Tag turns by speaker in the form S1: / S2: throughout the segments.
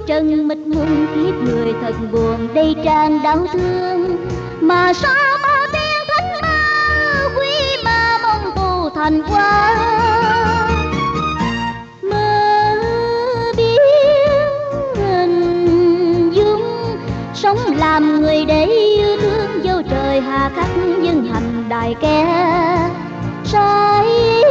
S1: trần mịt mùng kiếp người thật buồn đầy tràn đau thương. Mà sao bao tiếng thánh mơ quý ma mong tù thành quá. Mơ biến hình dung sống làm người để yêu thương, dấu trời hà khắc dân hành đài kẻ trái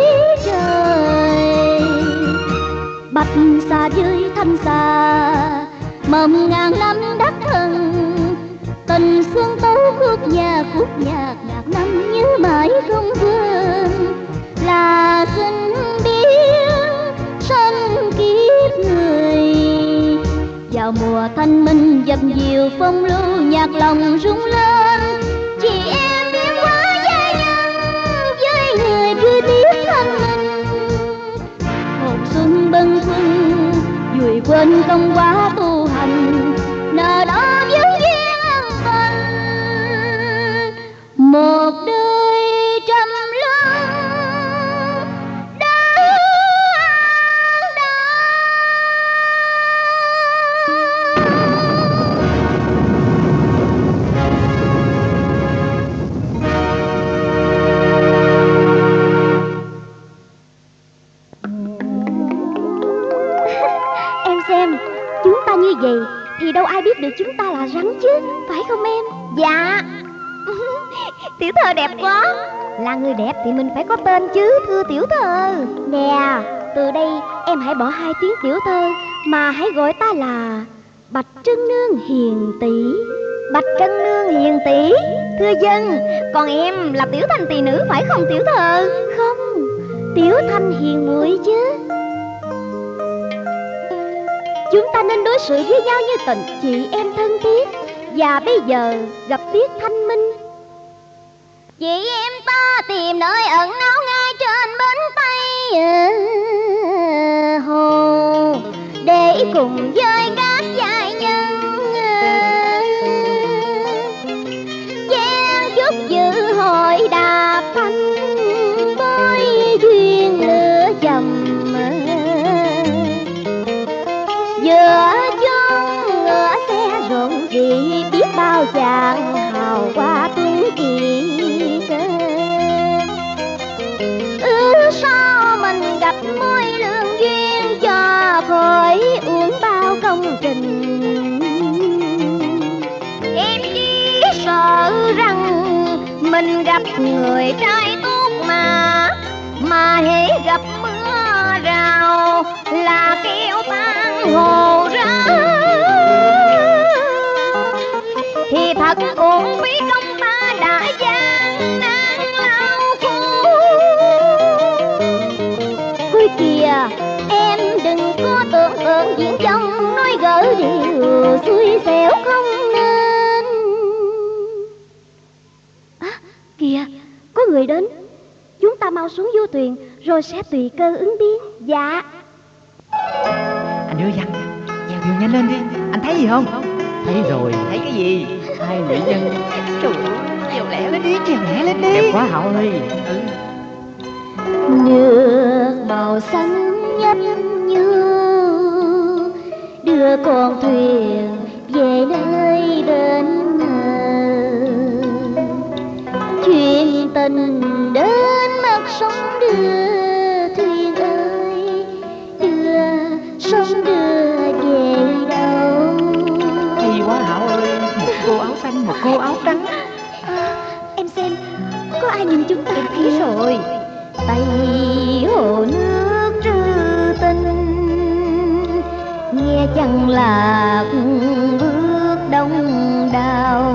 S1: trời. Bạch xa dưới thanh xa mầm ngàn năm đắc thần, tình xuân tấu khúc nhạc ngàn năm nhớ mãi không quên. Là sinh biến sanh kiếp người, vào mùa thanh minh dập dìu phong lưu nhạc lòng rung lên. Chị em biến hóa giai nhân với người cười tiếc thân mình, hồn xuân bâng khuâng vùi quên công quá tu hành, nợ đó vấn duyên ân tình một đời trầm luân đáng đáng.
S2: Em xem, chúng ta như vậy thì đâu ai biết được chúng ta là rắn chứ, phải không em? Dạ. Tiểu thơ đẹp quá. Là người đẹp thì mình phải có tên chứ, thưa tiểu thơ. Nè, từ đây em hãy bỏ hai tiếng tiểu thơ mà hãy gọi ta là Bạch Trân Nương hiền tỷ. Bạch Trân Nương hiền tỷ, thưa dân. Còn em là Tiểu Thanh tỳ nữ phải không tiểu thơ? Không, Tiểu Thanh hiền muội chứ. Chúng ta nên đối xử với nhau như tình chị em thân thiết. Và bây giờ gặp Tiết Thanh Minh.
S1: Chị em ta tìm nơi ẩn náu ngay trên bến Tây hồ, để cùng với các giai nhân gian chúc dự hội đạp thanh bối duyên lửa dầm. Giữa chốn ngựa xe rộn rì biết bao chàng hào hoa tuấn kiệt. Sao mình gặp mối lương duyên cho khỏi uổng bao công trình. Em chỉ sợ rằng mình gặp người trai tốt mà hễ gặp mưa rào là kêu tan hồ ra, thì thật uổng phí công ta đã gian nan lao khổ. Ôi kìa, em đừng có tưởng tượng diễn trong nói gỡ điều xui xẻo không nên. À, kìa, có người đến. Chúng ta mau xuống du thuyền rồi sẽ tùy cơ ứng biến. Dạ.
S3: Anh đưa văn, chèo thuyền nhanh lên đi. Anh thấy gì không? Thấy rồi. Thấy cái gì? Hai mỹ nhân. Trời ơi, chèo lẹ lên đi, chèo lẹ lên đi. Đẹp quá Hậu ơi.
S1: Nước màu xanh nhấp nhô đưa con thuyền về nơi bên chuyện tình đến mặt sông đưa thuyền ơi, đưa sông đưa về đâu.
S3: Hay quá Hậu ơi, một cô áo xanh, một cô áo trắng.
S2: Em xem, có ai nhìn chúng ta?
S1: Em thấy rồi. Tây hồ nước trữ tình, nghe chẳng lạc bước đông đào.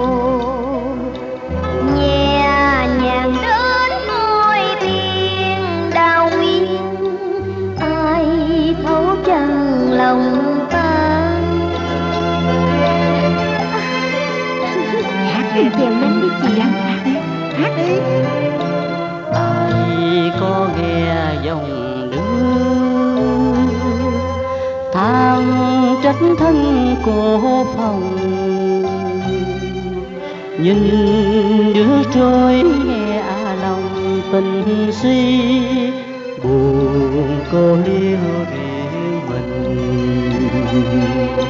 S1: Nhẹ nhàng đến môi tiên đào nguyên, ai thấu chân lòng ta.
S3: Hát đi, chèo nhanh đi chị Đăng, hát đi, hát đi.
S4: Ai có nghe dòng nước than trách thân cô phòng, nhìn nước trôi nghe lòng tình si, buồn cô liêu riêng mình.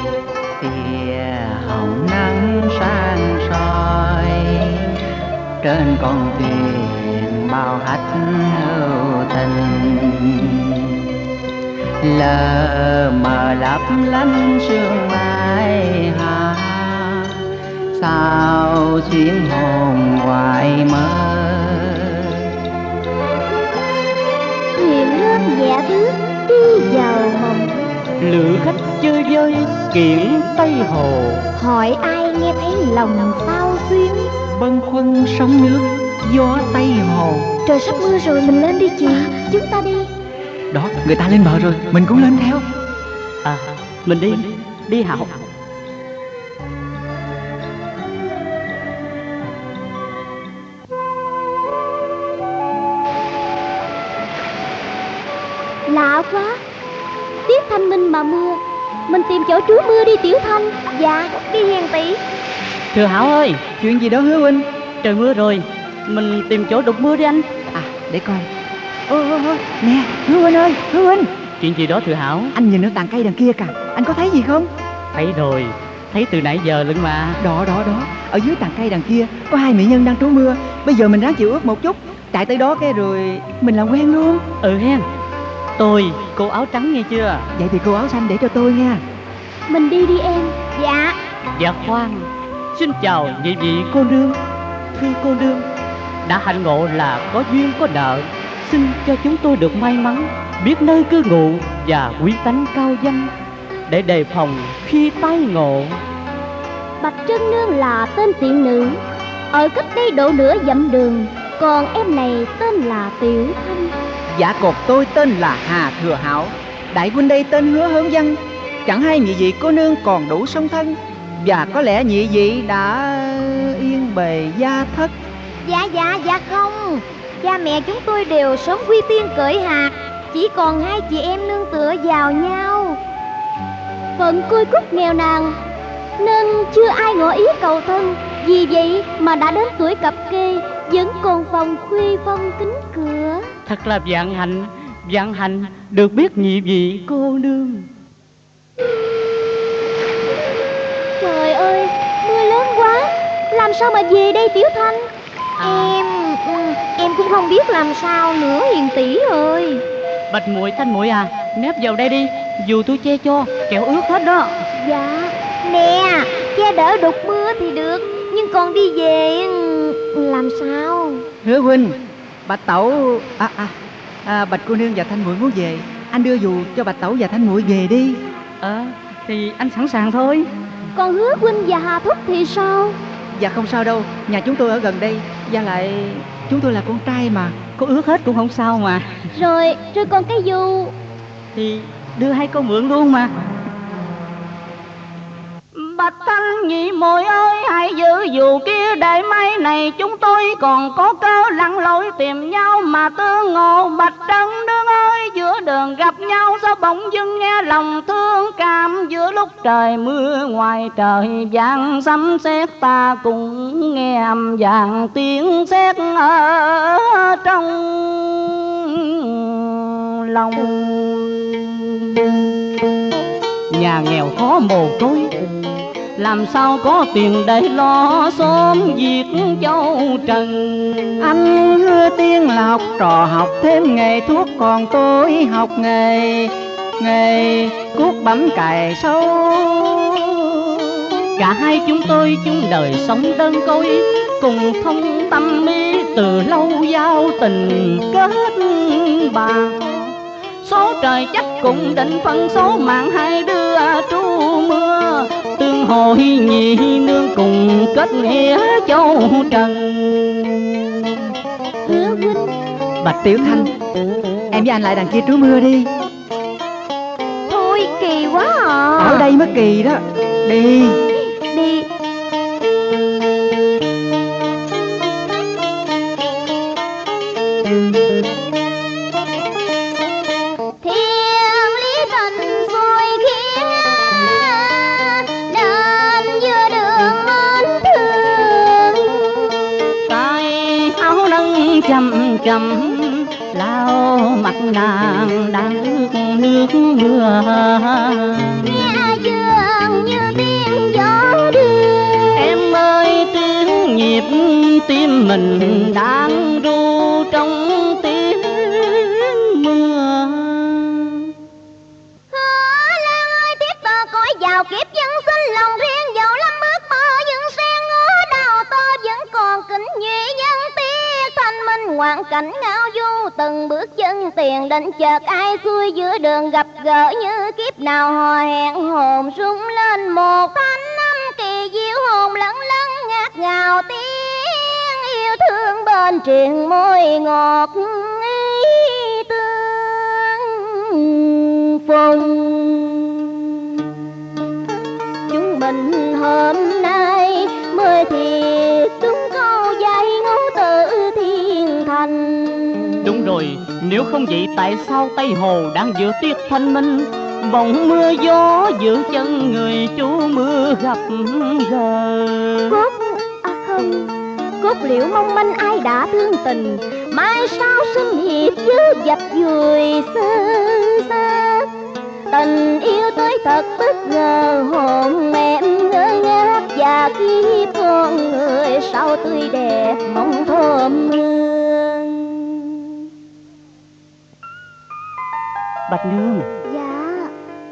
S4: còn thuyền bao hách hữu tình. Lờ mờ lấp lánh sương mai hạ, sao xuyến hồn hoài mơ.
S2: Thuyền lên nhẹ bước đi vào mộng,
S4: Lữ khách chơi vơi kiển Tây Hồ.
S2: hỏi ai nghe thấy lòng sao xuyến.
S3: Bâng khuâng sóng nước gió Tây Hồ.
S2: Trời sắp mưa rồi, mình lên đi chị. Chúng ta đi.
S3: Đó, người ta lên bờ rồi, mình cũng lên theo.
S4: À, mình đi, đi Hảo.
S2: Lạ quá, tiết thanh minh mà mưa. Mình tìm chỗ trú mưa đi Tiểu Thanh. Dạ, đi Hiền tỷ.
S4: Thưa Hảo ơi,
S3: Chuyện gì đó Hứa huynh?
S4: trời mưa rồi, mình tìm chỗ đục mưa đi anh.
S3: À, để coi. Nè, Hứa huynh ơi, Hứa huynh.
S4: Chuyện gì đó thưa Hảo?
S3: Anh nhìn ở tàn cây đằng kia kìa, anh có thấy gì không?
S4: Thấy rồi, thấy từ nãy giờ lận mà.
S3: Đó, ở dưới tàn cây đằng kia có hai mỹ nhân đang trú mưa. Bây giờ mình ráng chịu ướt một chút, chạy tới đó cái rồi mình làm quen luôn.
S4: Ừ hen. Tôi, cô áo trắng nghe chưa?
S3: Vậy thì cô áo xanh để cho tôi nha.
S2: Mình đi đi em. Dạ.
S4: Dạ khoan, xin chào nhị vị cô nương. Thưa cô nương, đã hạnh ngộ là có duyên có nợ, xin cho chúng tôi được may mắn, biết nơi cư ngụ và quý tánh cao danh, để đề phòng khi tái ngộ.
S2: Bạch Trân Nương là tên tiện nữ, ở cách đây độ nửa dặm đường. Còn em này tên là Tiểu Thanh.
S3: Dạ còn tôi tên là Hà Thừa Hảo. Đại huynh đây tên Hứa Hướng Văn. Chẳng hay nhị vị cô nương còn đủ song thân, và có lẽ nhị vị đã yên bề gia thất.
S2: Dạ không. Cha mẹ chúng tôi đều sống quy tiên cởi hạt, chỉ còn hai chị em nương tựa vào nhau. Phận côi cút nghèo nàn nên chưa ai ngỏ ý cầu thân. Vì vậy mà đã đến tuổi cập kê, vẫn còn phòng khuy phong kính cửa.
S4: Thật là vạn hạnh được biết nhị vị cô nương.
S2: Trời ơi, mưa lớn quá, làm sao mà về đây Tiểu Thanh? Em cũng không biết làm sao nữa Hiền tỷ ơi.
S4: Bạch muội Thanh muội à, nép vào đây đi, dù tôi che cho, kẻo ướt hết đó.
S2: Dạ, nè, che đỡ đục mưa thì được, nhưng còn đi về làm sao?
S3: Hứa huynh, Bạch Tẩu Bạch cô nương và Thanh muội muốn về, anh đưa dù cho Bạch Tẩu và Thanh muội về đi.
S4: Thì anh sẵn sàng thôi.
S2: Còn Hứa huynh và Hà Thúc thì sao?
S3: Dạ không sao đâu, nhà chúng tôi ở gần đây, và lại chúng tôi là con trai mà.
S4: Có ướt hết cũng không sao mà.
S2: Rồi còn cái dù.
S4: Thì đưa hai cô mượn luôn mà. Bạch Thanh nhị muội ơi, hãy giữ dù kia để mai này chúng tôi còn có cơ lặn lội tìm nhau mà tương ngộ. Bạch Trân Nương ơi, giữa đường gặp nhau sao bỗng dưng nghe lòng thương cảm. Giữa lúc trời mưa ngoài trời vàng sấm sét, ta cũng nghe âm vàng tiếng sét ở trong lòng. Nhà nghèo khó mồ côi, làm sao có tiền để lo xóm việc châu trần.
S3: Anh Hứa Tiên là học trò học thêm nghề thuốc, còn tôi học nghề cuốc bấm cày sâu.
S4: Cả hai chúng tôi chung đời sống đơn côi, cùng thông tâm ý từ lâu giao tình kết bạn. Số trời chắc cũng định phân số mạng hai đứa trú mưa, tương hội nhị nương cùng kết nghĩa châu trần.
S2: Hứa huynh.
S3: Bạch Tiểu Thanh, em với anh lại đằng kia trú mưa đi.
S2: Thôi kỳ quá à.
S3: Ở đây mới kỳ đó. Đi.
S2: Đi. Thiên lý tình rồi khiến nên giữa đường mến thương.
S4: Tay áo nâng chầm chầm lao mặt nàng đang nước mưa.
S2: Nghe dường như tiếng gió đưa.
S4: Em ơi tiếng nhịp tim mình đang ru trong tiếng mưa.
S2: Lan ơi tiếp tờ cõi vào kiếp dân sinh, lòng riêng dẫu lắm ước mơ nhưng sen ngứa đau tơ vẫn còn kính duy nhân tiếc thanh minh hoàn cảnh ngao du. Từng bước chân tiền định chợt ai xuôi giữa đường gặp gỡ như kiếp nào hò hẹn hồn rung lên một thanh âm kỳ diệu hồn lẫn lẫn ngát ngào tiếng yêu thương bên truyền môi ngọt tương phùng. Chúng mình hôm nay mới thiệt đúng câu dạy ngũ tự thiên thành.
S4: Đúng rồi, nếu không vậy tại sao Tây Hồ đang giữa tiết thanh minh, bỗng mưa gió giữ chân người chú mưa gặp gỡ.
S2: Không, cốt liễu mong manh ai đã thương tình, mai sau xâm hiệp với dập dùi sơ sát. Tình yêu tới thật bất ngờ, hồn em ngơ ngác và kiếp con người sao tươi đẹp mong thơm hương.
S4: Bạch Nương.
S2: Dạ.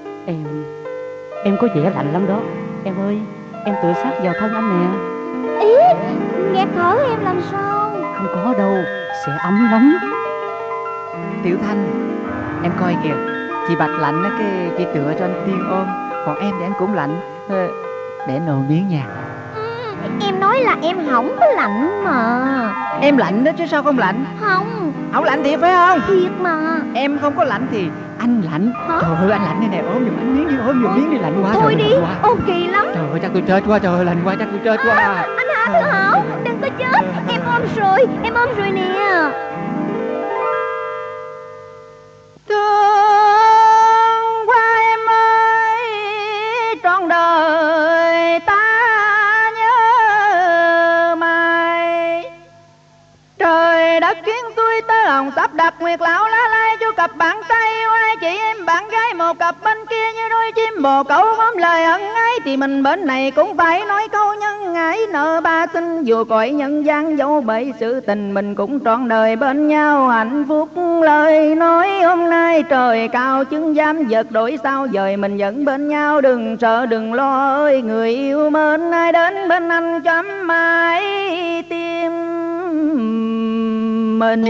S4: Em có vẻ lạnh lắm đó. Em ơi, em tựa sát vào thân anh nè.
S2: Ý, nghe thở em làm sao?
S4: Không có đâu, sẽ ấm lắm.
S3: Tiểu Thanh, em coi kìa, chị Bạch lạnh á, cái chị tựa cho anh Tiên ôm, còn em thì anh cũng lạnh. Để anh ôm miếng nha.
S2: Em nói là em không có lạnh mà.
S3: Em lạnh đó chứ sao không lạnh?
S2: Không
S3: lạnh thiệt phải không?
S2: thiệt mà.
S3: Em không có lạnh thì anh lạnh.
S2: Hả?
S3: Trời ơi anh lạnh đây nè, ôm giùm anh miếng đi, ôm giùm miếng đi, lạnh quá.
S2: Thôi
S3: trời
S2: đi,
S3: lạnh quá.
S2: ôm kỳ lắm.
S3: Trời ơi chắc tôi chết quá, trời ơi lạnh quá chắc tôi chết quá.
S2: Anh Hạ Thư Hảo, đừng có chết. Em ôm rồi nè.
S3: Thương quá em ơi, trọn đời ta nhớ mày. Trời đất khiến tôi tơ hồng sắp đặt, nguyệt lão lá lai cho cặp bạn trai yêu hai chị em bạn gái, một cặp bên kia như đôi chim bồ câu bám lời ân ái, thì mình bên này cũng phải nói câu nhân ái nợ ba sinh. Dù cõi nhân gian dẫu bởi sự tình, mình cũng trọn đời bên nhau hạnh phúc. Lời nói hôm nay trời cao chứng giam vật đổi sao dời, mình vẫn bên nhau đừng sợ đừng lo ơi người yêu mến. Ai đến bên anh cho ấm mãi tim mình.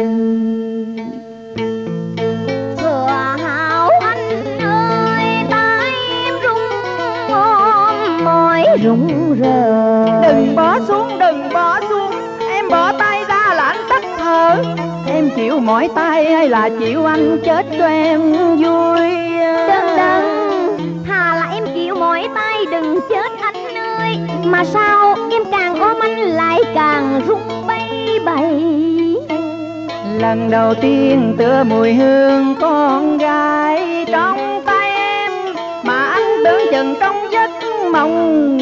S2: Thừa Hảo anh ơi, tay em rung ôm môi rụng rời.
S3: Đừng bỏ xuống, em bỏ tay ra là anh tắt thở. Em chịu mỏi tay hay là chịu anh chết cho em vui?
S2: Đừng, thà là em chịu mỏi tay đừng chết anh ơi. Mà sao em càng ôm anh lại càng rung bay bầy.
S3: Lần đầu tiên tựa mùi hương con gái trong tay em, mà anh tưởng chừng trong giấc mộng.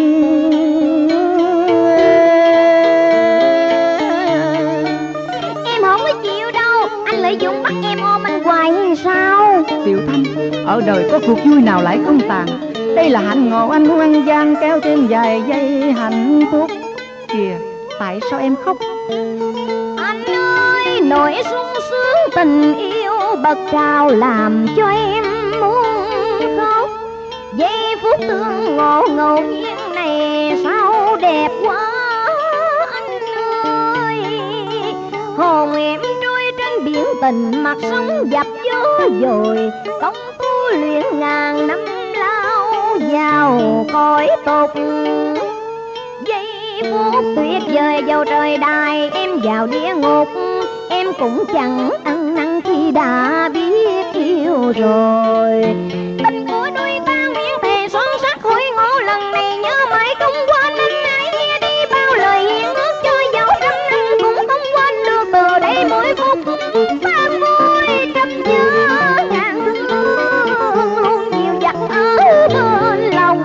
S2: Em không có chịu đâu, anh lợi dụng bắt em ôm anh hoài hay sao?
S3: Tiểu Thanh, ở đời có cuộc vui nào lại không tàn. Đây là hạnh ngộ anh hoang gian kéo thêm vài giây hạnh phúc. Kìa, tại sao em khóc?
S2: Anh ơi, nỗi sung sướng tình yêu bật trào làm cho em muốn khóc. Giây phút tương ngộ ngẫu nhiên này sao đẹp quá anh ơi. Hồn em trôi trên biển tình, mặt sóng dập gió dồi. Công tu luyện ngàn năm lao vào cõi tục. Giây phút tuyệt vời vào trời đài, em vào địa ngục. Em cũng chẳng ăn năn khi đã biết yêu rồi. Tình của đôi ta nguyện thề son sắc hối ngộ, lần này nhớ mãi không quên anh. Hãy nghe đi bao lời hẹn ước cho dẫu trăm năm cũng không quên được. Từ đây mỗi phút ta vui trăm nhớ ngàn thương luôn dịu dặt ở bên lòng.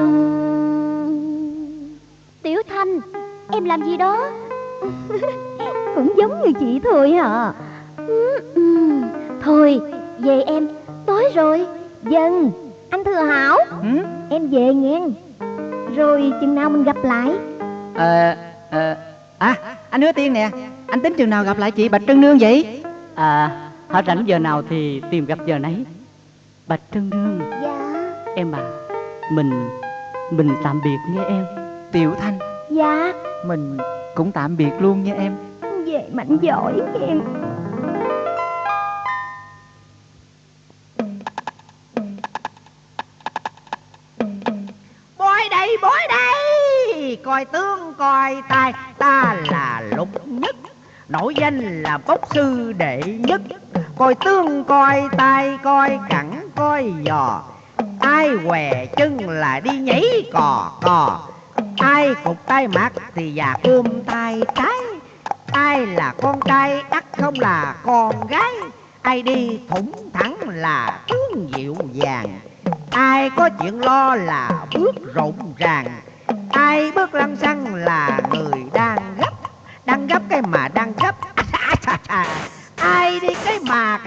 S2: Tiểu Thanh, em làm gì đó? Cũng giống như chị thôi hả? Thôi về em, tối rồi. Dân, anh Thừa Hảo, em về nghe. Rồi chừng nào mình gặp lại?
S3: À, anh Hứa Tiên nè, anh tính chừng nào gặp lại chị Bạch Trân Nương vậy?
S4: Họ rảnh giờ nào thì tìm gặp giờ nấy. Bạch Trân Nương.
S2: Dạ.
S4: Em à, mình tạm biệt nghe em.
S3: Tiểu Thanh.
S2: Dạ.
S3: Mình cũng tạm biệt luôn nha em.
S2: Về mạnh giỏi em.
S5: Bói đây, coi tướng coi tài, ta là Lục Nhất, nổi danh là bốc sư đệ nhất. Coi tướng coi tài, coi cẳng coi giò, ai què chân là đi nhảy cò cò, ai cục tay mặt thì già ôm tay trái, ai là con trai ắt không là con gái, ai đi thủng thẳng là tướng dịu dàng, ai có chuyện lo là bước rộn ràng, ai bước lăng xăng là người đang gấp cái mà đang gấp, ai đi cái mà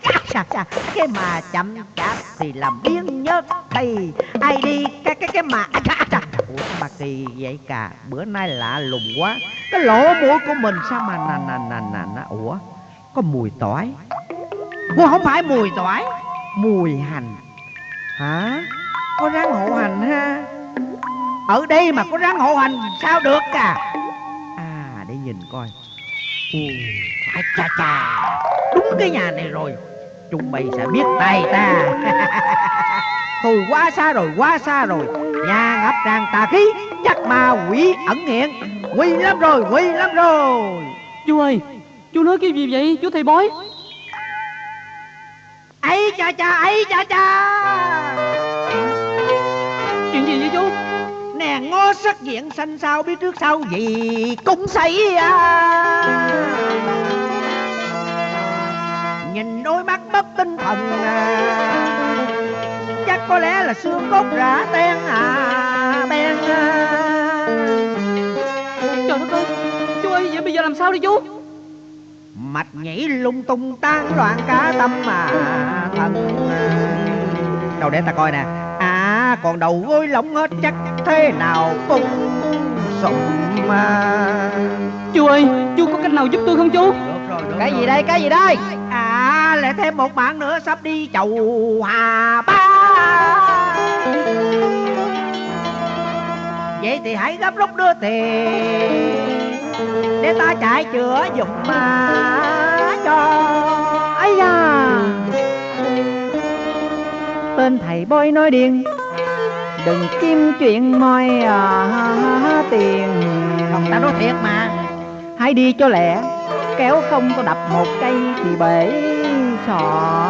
S5: chậm chạp thì làm biến nhớt thầy, ai đi cái mà ủa bà kỳ vậy cả, bữa nay lạ lùng quá, cái lỗ mũi của mình sao mà ủa có mùi tỏi. Ủa không phải mùi tỏi, mùi hành hả? Có rắn hộ hành ha, ở đây mà có rắn hộ hành sao được à? À để nhìn coi. Phải cha đúng cái nhà này rồi, chúng mày sẽ biết tay ta. Thôi quá xa rồi, nhà ngập tràn tà khí, chắc ma quỷ ẩn hiện, nguy lắm rồi.
S4: Chú ơi, chú nói cái gì vậy chú thầy bói?
S5: Ấy cha.
S4: Chuyện gì vậy chú?
S5: Nè ngó sắc diện xanh sao biết trước sau gì cũng xảy à. Nhìn đôi mắt bất tinh thần chắc có lẽ là xương cốt rã ten ben
S4: Trời đất ơi, chú ơi, vậy bây giờ làm sao đi chú?
S5: mạch nhảy lung tung tán loạn cả tâm mà thần. Đâu để ta coi nè. À còn đầu gối lỏng hết chắc thế nào cũng sụm mà.
S4: Chú ơi, chú có cách nào giúp tôi không chú?
S5: Được rồi.
S3: Cái gì đây?
S5: À lại thêm một bạn nữa sắp đi chầu Hà Ba. Vậy thì hãy gấp rút đưa tiền để ta chạy chữa giùm mà cho. Ấy da,
S3: Tên thầy bói nói điên, đừng kiếm chuyện moi tiền.
S5: không ta nói thiệt mà.
S3: Hãy đi cho lẹ, kéo không có đập một cây thì bể sọ.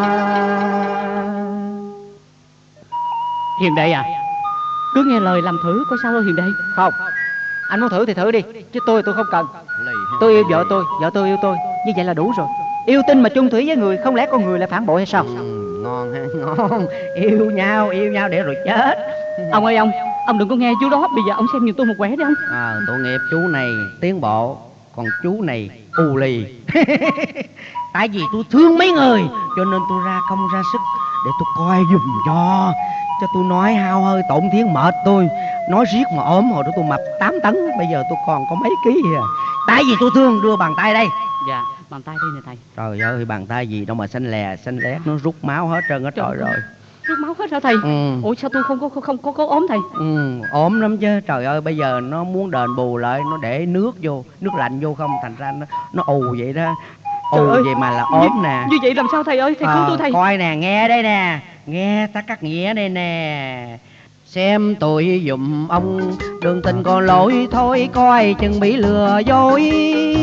S4: Hiền đệ à, cứ nghe lời làm thử coi sao thôi Hiền đệ.
S3: Không, anh muốn thử thì thử đi, chứ tôi không cần. Tôi yêu vợ tôi yêu tôi, như vậy là đủ rồi. Yêu tinh mà chung thủy với người, không lẽ con người lại phản bội hay sao?
S5: Ngon ha, ngon. Yêu nhau để rồi chết.
S4: Ông ơi ông đừng có nghe chú đó, bây giờ ông xem giùm tôi một quẻ đi ông.
S5: Tội nghiệp chú này tiến bộ, còn chú này ù lì. Tại vì tôi thương mấy người cho nên tôi ra công ra sức để tôi coi giùm cho tôi nói hao hơi tổn thiến mệt tôi. Nói riết mà ốm, hồi đó tôi mập 8 tấn, bây giờ tôi còn có mấy ký à. Tại vì tôi thương, đưa bàn tay đây.
S4: Dạ, bàn tay đây nè thầy.
S5: Trời ơi, bàn tay gì đâu mà xanh lét, nó rút máu hết trơn hết trọi rồi.
S4: Rút máu hết hả thầy? Ủa sao tôi không có ốm thầy?
S5: Ốm lắm chứ. Trời ơi, bây giờ nó muốn đền bù lại, nó để nước lạnh vô không, thành ra nó ù vậy đó. Ù vậy mà là ốm nè.
S4: Như vậy làm sao thầy ơi, thầy cứu tôi thầy.
S5: Coi nè, nghe đây nè, nghe ta cắt nghĩa đây nè. Xem tôi dùm ông, đường tình còn lỗi thôi, coi chừng bị lừa dối.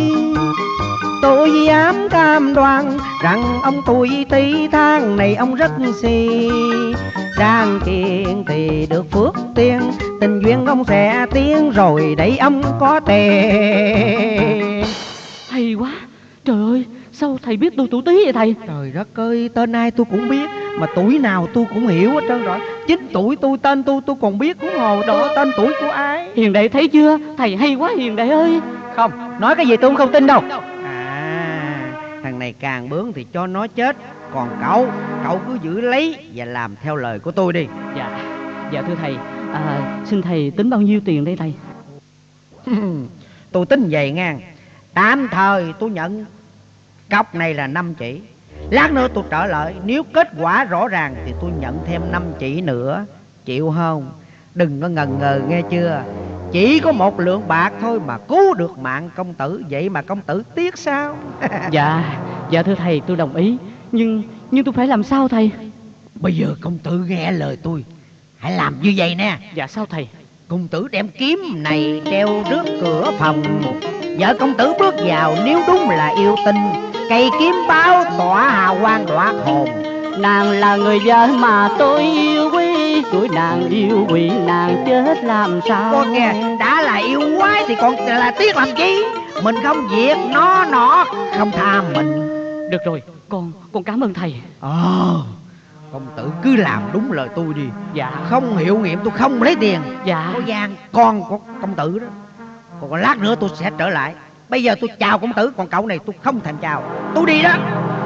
S5: Tôi dám cam đoan rằng ông tuổi tí tháng này ông rất si. Đang kiện thì được phước tiên, tình duyên ông sẽ tiến rồi để ông có tiền.
S4: Hay quá, trời ơi, sao thầy biết tôi tuổi Tý vậy thầy?
S5: Trời đất ơi, tên ai tôi cũng biết, mà tuổi nào tôi cũng hiểu hết trơn rồi. Chính tuổi tôi, tên tôi còn biết, huống hồ đó tên tuổi của ai.
S4: Hiền đệ thấy chưa, thầy hay quá Hiền đệ ơi.
S3: Không, nói cái gì tôi cũng không tin đâu.
S5: Thằng này càng bướng thì cho nó chết. Còn cậu cứ giữ lấy và làm theo lời của tôi đi.
S4: Dạ thưa thầy, xin thầy tính bao nhiêu tiền đây thầy?
S5: Tôi tính vậy nghe. Tạm thời tôi nhận cọc này là 5 chỉ. Lát nữa tôi trở lại, nếu kết quả rõ ràng thì tôi nhận thêm 5 chỉ nữa. Chịu không? Đừng có ngần ngừ nghe chưa? Chỉ có 1 lượng bạc thôi mà cứu được mạng công tử. Vậy mà công tử tiếc sao?
S4: Dạ thưa thầy, tôi đồng ý. Nhưng tôi phải làm sao thầy?
S5: Bây giờ công tử nghe lời tôi, hãy làm như vậy nè.
S4: Dạ sao thầy?
S5: Công tử đem kiếm này treo trước cửa phòng. Vợ công tử bước vào, nếu đúng là yêu tinh, cây kiếm báo tỏa hào quang đọa hồn.
S4: Nàng là người vợ mà tôi yêu quý, tuổi nàng yêu quý nàng chết làm sao?
S5: Con nghe, đã là yêu quái thì còn là tiếc làm chi? Mình không diệt nó không tha mình.
S4: Được rồi, con cảm ơn thầy.
S5: Công tử cứ làm đúng lời tôi đi.
S4: Dạ.
S5: Không hiệu nghiệm tôi không lấy tiền.
S4: Dạ.
S5: Có Giang con của công tử đó. Còn lát nữa tôi sẽ trở lại. Bây giờ tôi chào công tử, còn cậu này tôi không thèm chào. Tôi đi đó.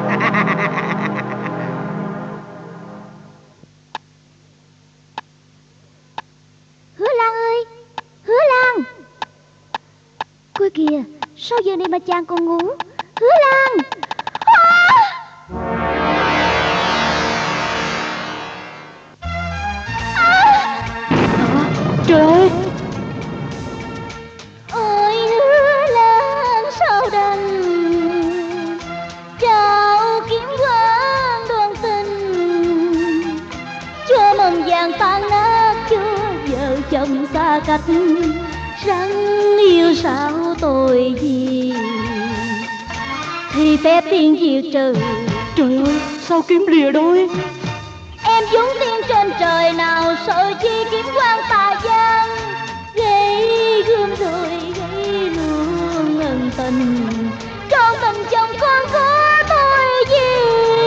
S2: Hứa Lan ơi, Hứa Lan. Coi kìa, sao giờ này mà chàng còn ngủ? Hứa Lan.
S4: Trời ơi!
S1: Ôi Hứa Lan sao đành trao kiếm quang đoan tình, cho mầm vàng tan nát, cho vợ chồng xa cách, răng yêu sao tội gì thì phép tiên diệt trừ.
S4: Trời ơi, sao kiếm lìa đôi?
S1: Em vốn tiên trên trời, nào sợ chi kiếm quan tà gian, gây gươm rồi gây luôn ân tình, con tình chồng con có tôi gì.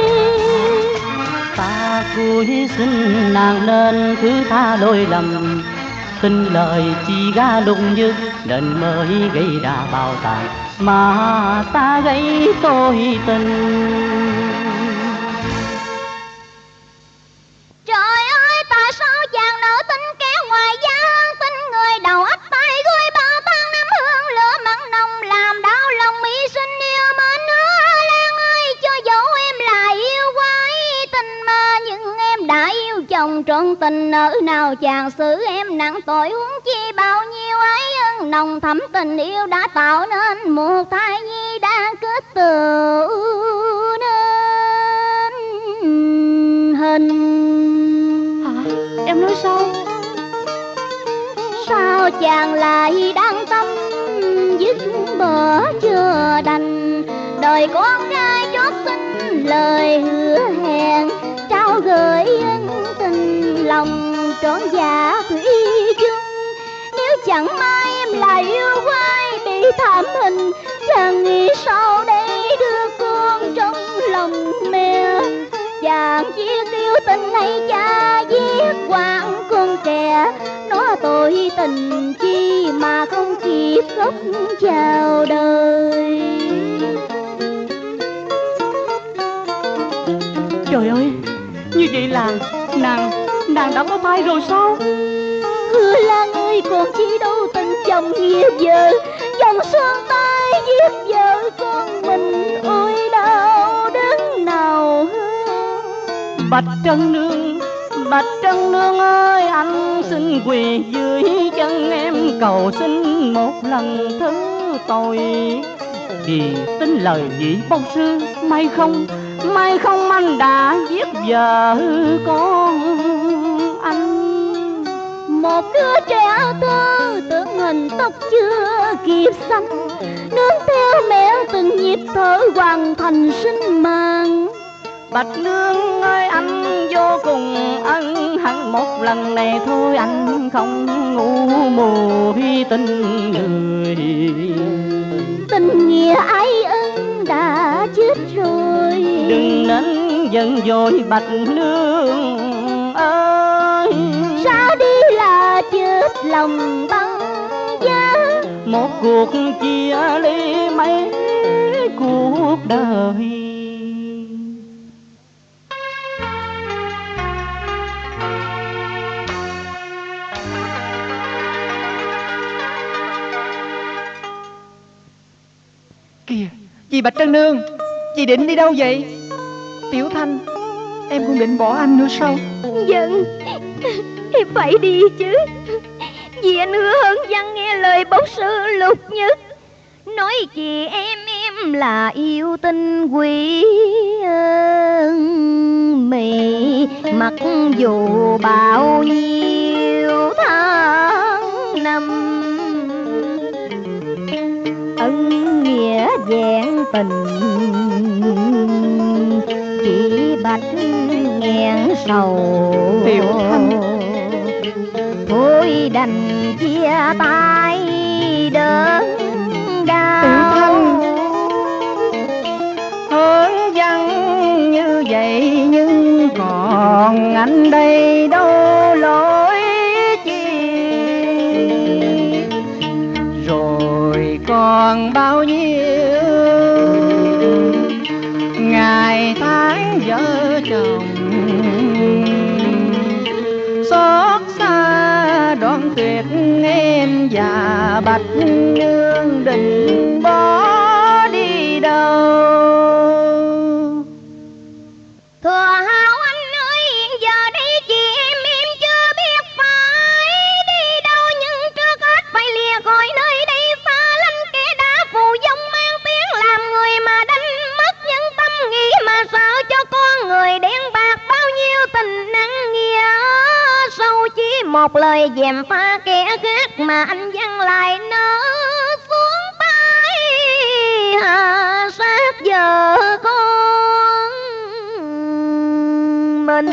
S4: Ta cúi xin nàng nên thứ tha lỗi lầm, tin lời chi ga lung như nên mới gây ra bao tàn mà ta gây tôi tình.
S1: Trời ơi, tại sao chàng nỡ tin kéo ngoài gian, tin người đầu ấp tay gửi bao tháng năm hương lửa mặn nồng, làm đau lòng mỹ sinh yêu mến. Hứa Lan ơi, cho dẫu em là yêu quái tình mà, nhưng em đã yêu chồng trọn tình, nỡ nào chàng xử em nặng tội, huống chi bao nhiêu ấy ân nồng thắm tình yêu đã tạo nên một thai nhi đang kết tựu nên hình.
S4: Em nói sao?
S1: Sao chàng lại đang tâm dứt bỏ chưa đành, đời con trai chót xin lời hứa hẹn, trao gửi ân tình lòng trọn dạ thủy chung. Nếu chẳng may em là yêu quái bị thảm hình, chàng nghĩ sao đây đưa con trong lòng mẹ? Chàng giết yêu tình hay cha giết quang con trẻ, nó tội tình chi mà không kịp khóc chào đời.
S4: Trời ơi, như vậy là nàng đã có thai rồi sao?
S1: Hứa Lan ơi, còn chi đâu tình chồng nghĩa vợ, chồng xoan tay giết vợ con mình, ôi đau đớn nào hơn.
S4: Bạch Trân Nương ơi, anh xin quỳ dưới chân em cầu xin một lần thứ tội, vì tin lời vị bông sư, may không anh đã giết vợ con anh.
S1: Một đứa trẻ thơ tưởng hình tóc chưa kịp xanh, nương theo mẹ từng nhịp thở hoàn thành sinh mạng.
S4: Bạch Nương ơi, anh vô cùng ân hận, một lần này thôi anh không ngu muội tình người.
S1: Tình nghĩa ái ân đã chết rồi,
S4: Đừng nên giận dỗi Bạch Nương ơi,
S1: ra đi là chết lòng băng giá.
S4: một cuộc chia ly mấy cuộc đời.
S3: Chị Bạch Trân Nương, chị định đi đâu vậy? Tiểu Thanh, em cũng định bỏ anh nữa sao?
S2: Vâng, em phải đi chứ. Vì anh Hứa Hấn Văn nghe lời bốc sư Lục Nhất nói chị em là yêu tinh quỷ mị, mặc dù bao nhiêu tháng năm ân nghĩa vẹn tình, chị Bạch nghẹn sầu.
S3: Tiểu Thanh,
S2: thôi đành chia tay đớn đau.
S3: Tiểu Thanh, Hớn Văn như vậy nhưng còn anh đây đâu lỗi chi, rồi còn bao nhiêu ngày tháng vợ chồng xót xa đoạn tuyệt em và Bạch Nương định bỏ đi đâu.
S2: Thừa Hào anh ơi, hiện giờ đây chị em chưa biết phải đi đâu, nhưng trước hết phải lìa khỏi nơi đây xa lánh kẻ đã phù vong mang tiếng làm người mà đánh mất nhân tâm, nghĩ mà sợ cho con người đen bạc bao nhiêu tình nặng nghĩa sâu, chỉ một lời dèm pha kẻ khác mà anh Văn lại nỡ xuống tay hạ sát vợ con mình.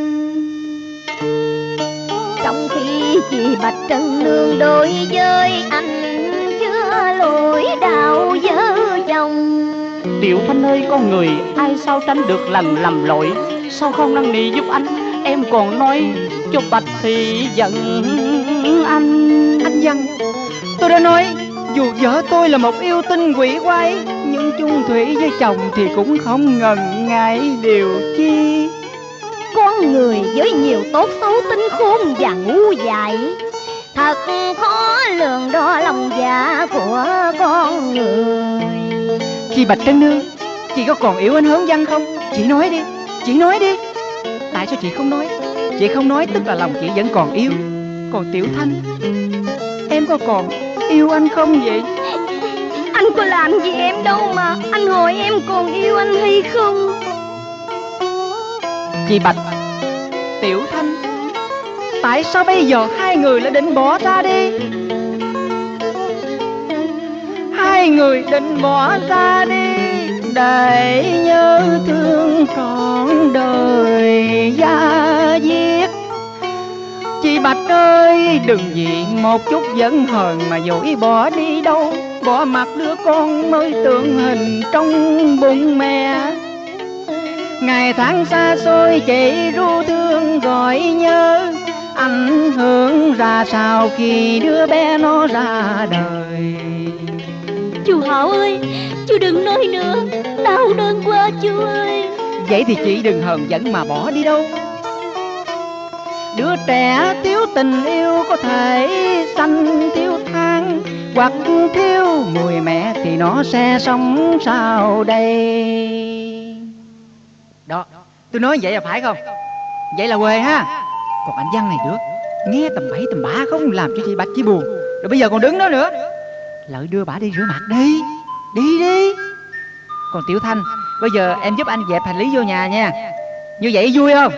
S2: Trong khi chị Bạch Trân Nương đối với anh chưa lỗi đạo vợ chồng.
S4: Tiểu Thanh ơi, con người ai sao tránh được lần lầm lỗi, sao không năn nỉ giúp anh? Em còn nói cho Bạch thì giận anh.
S3: Anh Văn, tôi đã nói dù vợ tôi là một yêu tinh quỷ quái, nhưng chung thủy với chồng thì cũng không ngần ngại điều chi.
S2: Con người với nhiều tốt xấu, tính khôn và ngu dại, thật khó lường đo lòng dạ của con người.
S3: Chị Bạch Trân Nương, chị có còn yêu anh Hớn Văn không? Chị nói đi, chị nói đi. Tại sao chị không nói? Chị không nói tức là lòng chị vẫn còn yêu. Còn Tiểu Thanh, em có còn yêu anh không vậy?
S2: Anh có làm gì em đâu mà anh hỏi em còn yêu anh hay không.
S3: Chị Bạch, Tiểu Thanh, tại sao bây giờ hai người lại định bỏ ra đi? Hai người định bỏ ra đi để nhớ thương trọn đời da diết. Chị Bạch ơi, đừng vì một chút giận hờn mà vội bỏ đi đâu, bỏ mặc đứa con mới tượng hình trong bụng mẹ. Ngày tháng xa xôi chị ru thương gọi nhớ, ảnh hưởng ra sao khi đứa bé nó ra đời.
S1: Chú Hảo ơi, chú đừng nói nữa, đau đớn quá chú ơi.
S3: Vậy thì chị đừng hờn giận mà bỏ đi đâu. Đứa trẻ thiếu tình yêu có thể sanh thiếu than, hoặc thiếu mùi mẹ thì nó sẽ sống sao đây? Đó, tôi nói vậy là phải không? Vậy là quê ha. Còn anh Văn này được, nghe tầm bậy tầm bạ không làm cho chị Bạch chỉ buồn. Rồi bây giờ còn đứng đó nữa. Lợi đưa bả đi rửa mặt đi. Đi đi. Còn Tiểu Thanh, bây giờ em giúp anh dẹp hành lý vô nhà nha. Như vậy vui không?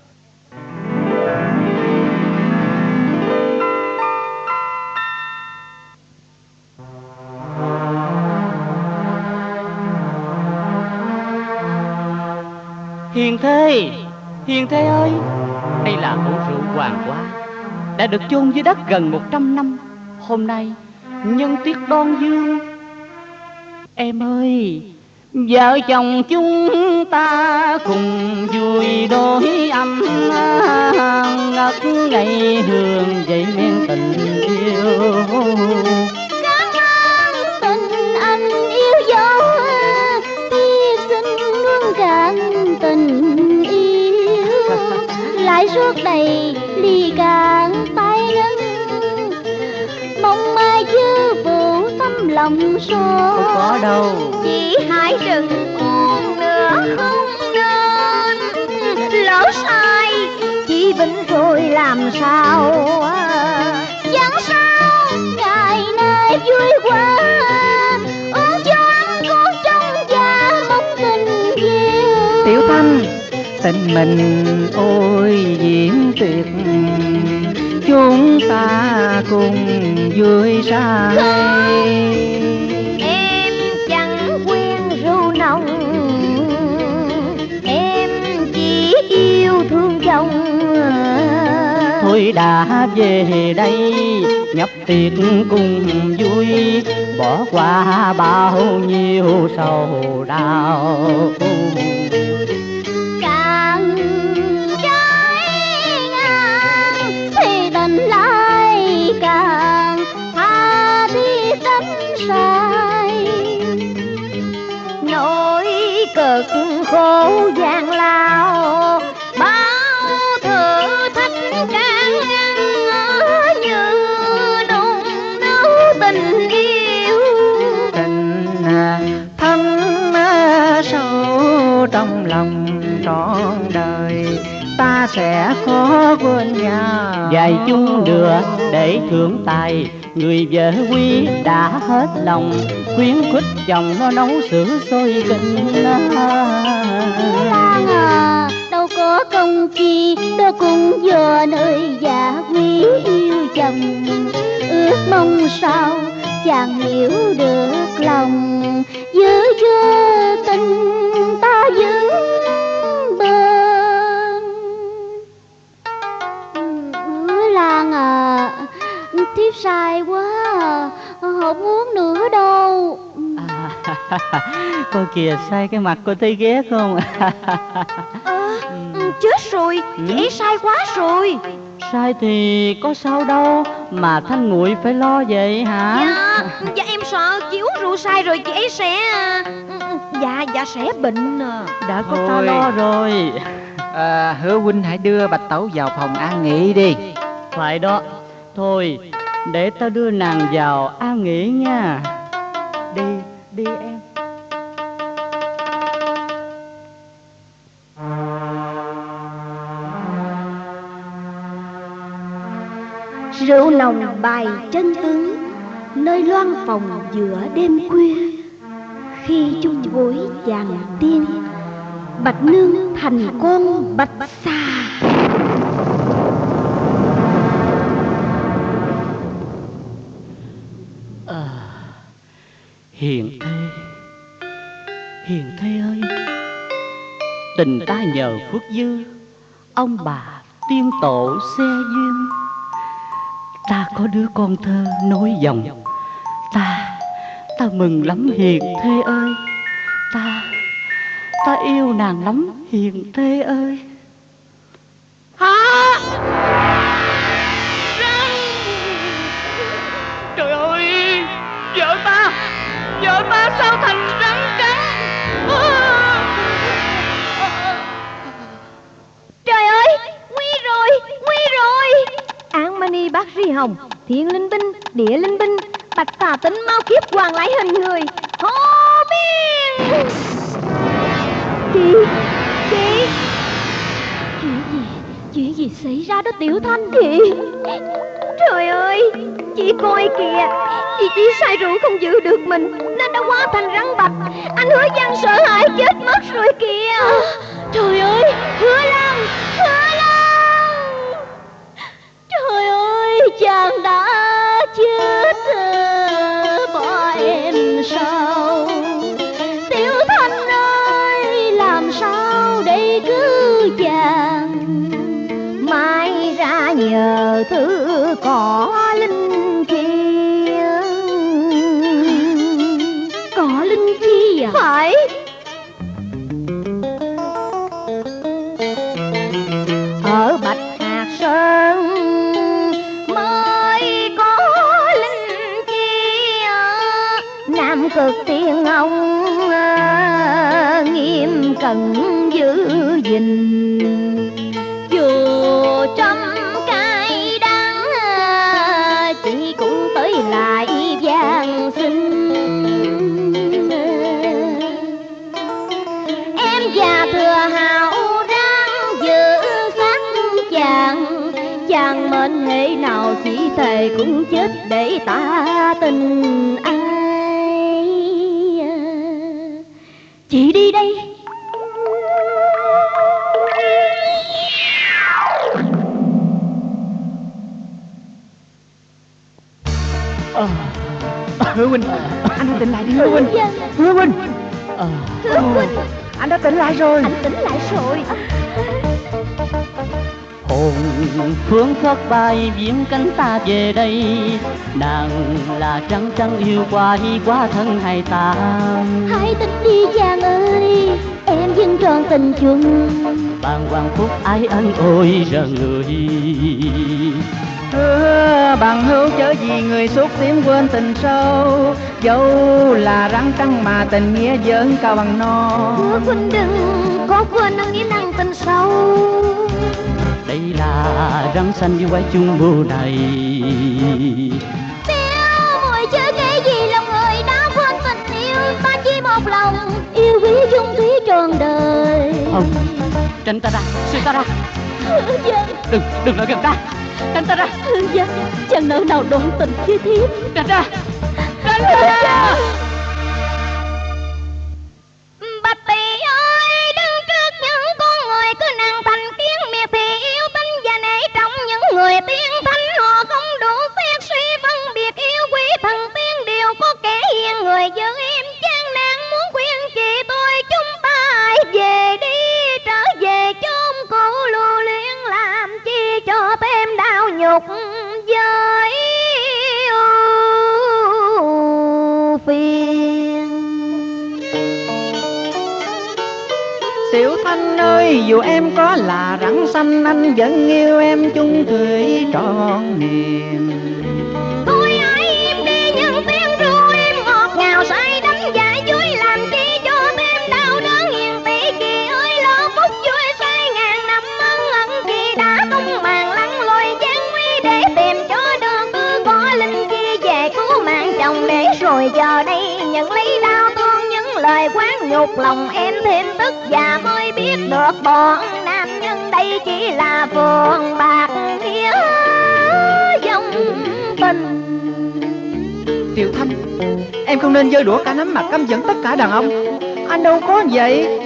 S4: Hiền Thê, Hiền Thê ơi, đây là hũ rượu Hoàng Hoa, đã được chôn dưới đất gần 100 năm. Hôm nay nhân tiết Đoan Dương, em ơi, vợ chồng chúng ta cùng vui đôi âm ngất ngây hương dậy men tình yêu.
S1: Cảm ơn tình anh yêu dấu, hy sinh luôn cạn tình yêu, lại suốt đầy ly cạn tay ngân, mong mai chư phụ tâm lòng số.
S4: Không có đâu.
S2: Chỉ hãy đừng uống nữa không nên. Lỡ sai chỉ vĩnh rồi làm sao.
S1: Chẳng sao ngày nay vui quá, uống cho anh con trong da bóng tình yêu.
S3: Tiểu Thanh, tình mình ôi diễm tuyệt, chúng ta cùng vui say.
S2: Em chẳng quen rượu nồng, em chỉ yêu thương chồng.
S4: Thôi đã về đây nhập tiệc cùng vui, bỏ qua bao nhiêu sầu đau.
S1: Càng trái ngang thì tình lại càng tha thiết đắm say.
S2: Nỗi cực khổ gian lao, bao thử thách càng ngăn như đun nấu tình yêu.
S3: Tình thắm sâu trong lòng trọn đời, ta sẽ khó quên nhau.
S4: Vài chung lửa để thưởng tài, người vợ quý đã hết lòng, khuyến khích chồng nó nấu sữa sôi kinh.
S1: Lan à, đâu có công chi đó cũng do nơi già quý yêu chồng. Ước mong sao chàng hiểu được lòng, giữ cho tình ta vững bền. Lan à, thiếp sai quá à, không uống nữa đâu.
S4: Coi kìa, sai cái mặt cô thấy ghét không?
S2: Chết rồi, chị ấy sai quá rồi.
S4: Sai thì có sao đâu mà Thanh Nguội phải lo vậy hả?
S2: Dạ em sợ chị uống rượu sai rồi chị ấy sẽ Dạ sẽ bệnh.
S4: Đã có ta
S3: Thôi.
S4: lo rồi.
S3: Hứa huynh hãy đưa Bạch Tẩu vào phòng an nghỉ đi.
S4: Phải đó. Thôi để ta đưa nàng vào an nghỉ nha. Đi em.
S2: Rượu nồng bài chân tướng, nơi loan phòng giữa đêm khuya. Khi chung gối chàng tiên, Bạch Nương thành con bạch xà.
S4: Hiền Thê ơi, tình ta nhờ phước dư, ông bà tiên tổ xe duyên. Ta có đứa con thơ nối dòng, ta mừng lắm Hiền Thê ơi. Ta yêu nàng lắm Hiền Thê ơi.
S2: Hả?
S4: Trời ơi, vợ ta sao thành rắn cắn?
S2: Trời ơi, nguy rồi. Án Mani Bác Ri Hồng, Thiên Linh Binh, Địa Linh Binh, Bạch Tà Tính mau kiếp hoàng lại hình người. Hô biên. Chị
S1: Chuyện gì xảy ra đó Tiểu Thanh?
S2: Trời ơi, chị coi kìa, chị chỉ say rượu không giữ được mình nên đã hóa thành rắn bạch. Anh Hứa Văn sợ hãi chết mất rồi kìa.
S1: Trời ơi, Hứa Lan. Trời ơi, chàng đã chết, bỏ em sao? Tiểu Thanh ơi, làm sao để cứu chàng?
S2: Mai ra nhờ thứ cỏ linh kia.
S1: Cỏ linh chi à?
S2: Phải. Ở Bạch Hạc Sơn mới có linh kia. Nam Cực Tiên ông nghiêm cẩn giữ gìn.
S1: Dù trăm cay đắng, chị cũng tới lại van xin. chàng mệnh hệ nào chỉ thề cũng chết để ta tình ai. Chị đi đây.
S3: Hứa huynh, anh đã tỉnh lại đi Hứa huynh. Hứa huynh,
S1: Hứa huynh,
S3: anh đã tỉnh lại rồi.
S1: anh tỉnh lại rồi.
S4: Hồn phương khất bài viêm cánh ta về đây, nàng là trăng trăng yêu quái quá thân hai ta.
S1: Hãy tỉnh đi chàng ơi, em vẫn tròn tình chung.
S4: Bàng hoàng phúc ái ân ôi rờ người.
S3: Hứa bằng hữu chớ gì người xúc tím quên tình sâu, dẫu là rắn trăng mà tình nghĩa vẫn cao bằng no.
S1: Hứa huynh đừng có quên nghĩa năng tình sâu.
S4: Đây là răng xanh yêu quái chung mưu này.
S1: Tiêu mùi chớ kể gì lòng người đã quên tình yêu, ta chỉ một lòng yêu quý dung thúy trọn đời.
S4: Không, tránh ta ra, suy ta ra. Đừng lại gần ta, tránh ta ra.
S1: Chẳng nỡ nào đốn tình với thiếp.
S4: Tránh ra, tránh ra.
S2: Bạch Tỳ ơi, đứng trước những con người cứ nặng thành kiến miệt thì yêu tinh và nể trọng những người tiên thánh. Họ không đủ phép suy phân biệt yêu quý thần tiên, đều có kẻ hiền người giữ em chán nản muốn khuyên chị tôi chúng ta hãy về đi, trở về chốn cũ lưu luyến làm chi cho thêm đau nhục với phiền.
S3: Tiểu Thanh ơi, dù em có là rắn xanh, anh vẫn yêu em chung thủy trọn niềm.
S2: Thôi hãy im đi, những tiếng ru em ngọt ngào say đắm dại vui làm chi cho thêm đau đớn. Hiền tỷ kỳ ơi, lo phúc vui say ngàn năm ân ẩn chị đã tung màn lăn lôi gian nguy để tìm cho đường tư có linh chi về cứu mạng chồng để rồi giờ đây nhận lấy đau thương những lời quán nhục lòng em thêm tức và mới biết được bọn nam nhân đây chỉ là phường bạc nghĩa dòng tình.
S3: Tiểu Thanh, em không nên giơ đũa cả nắm mà căm giận tất cả đàn ông. Anh đâu có vậy.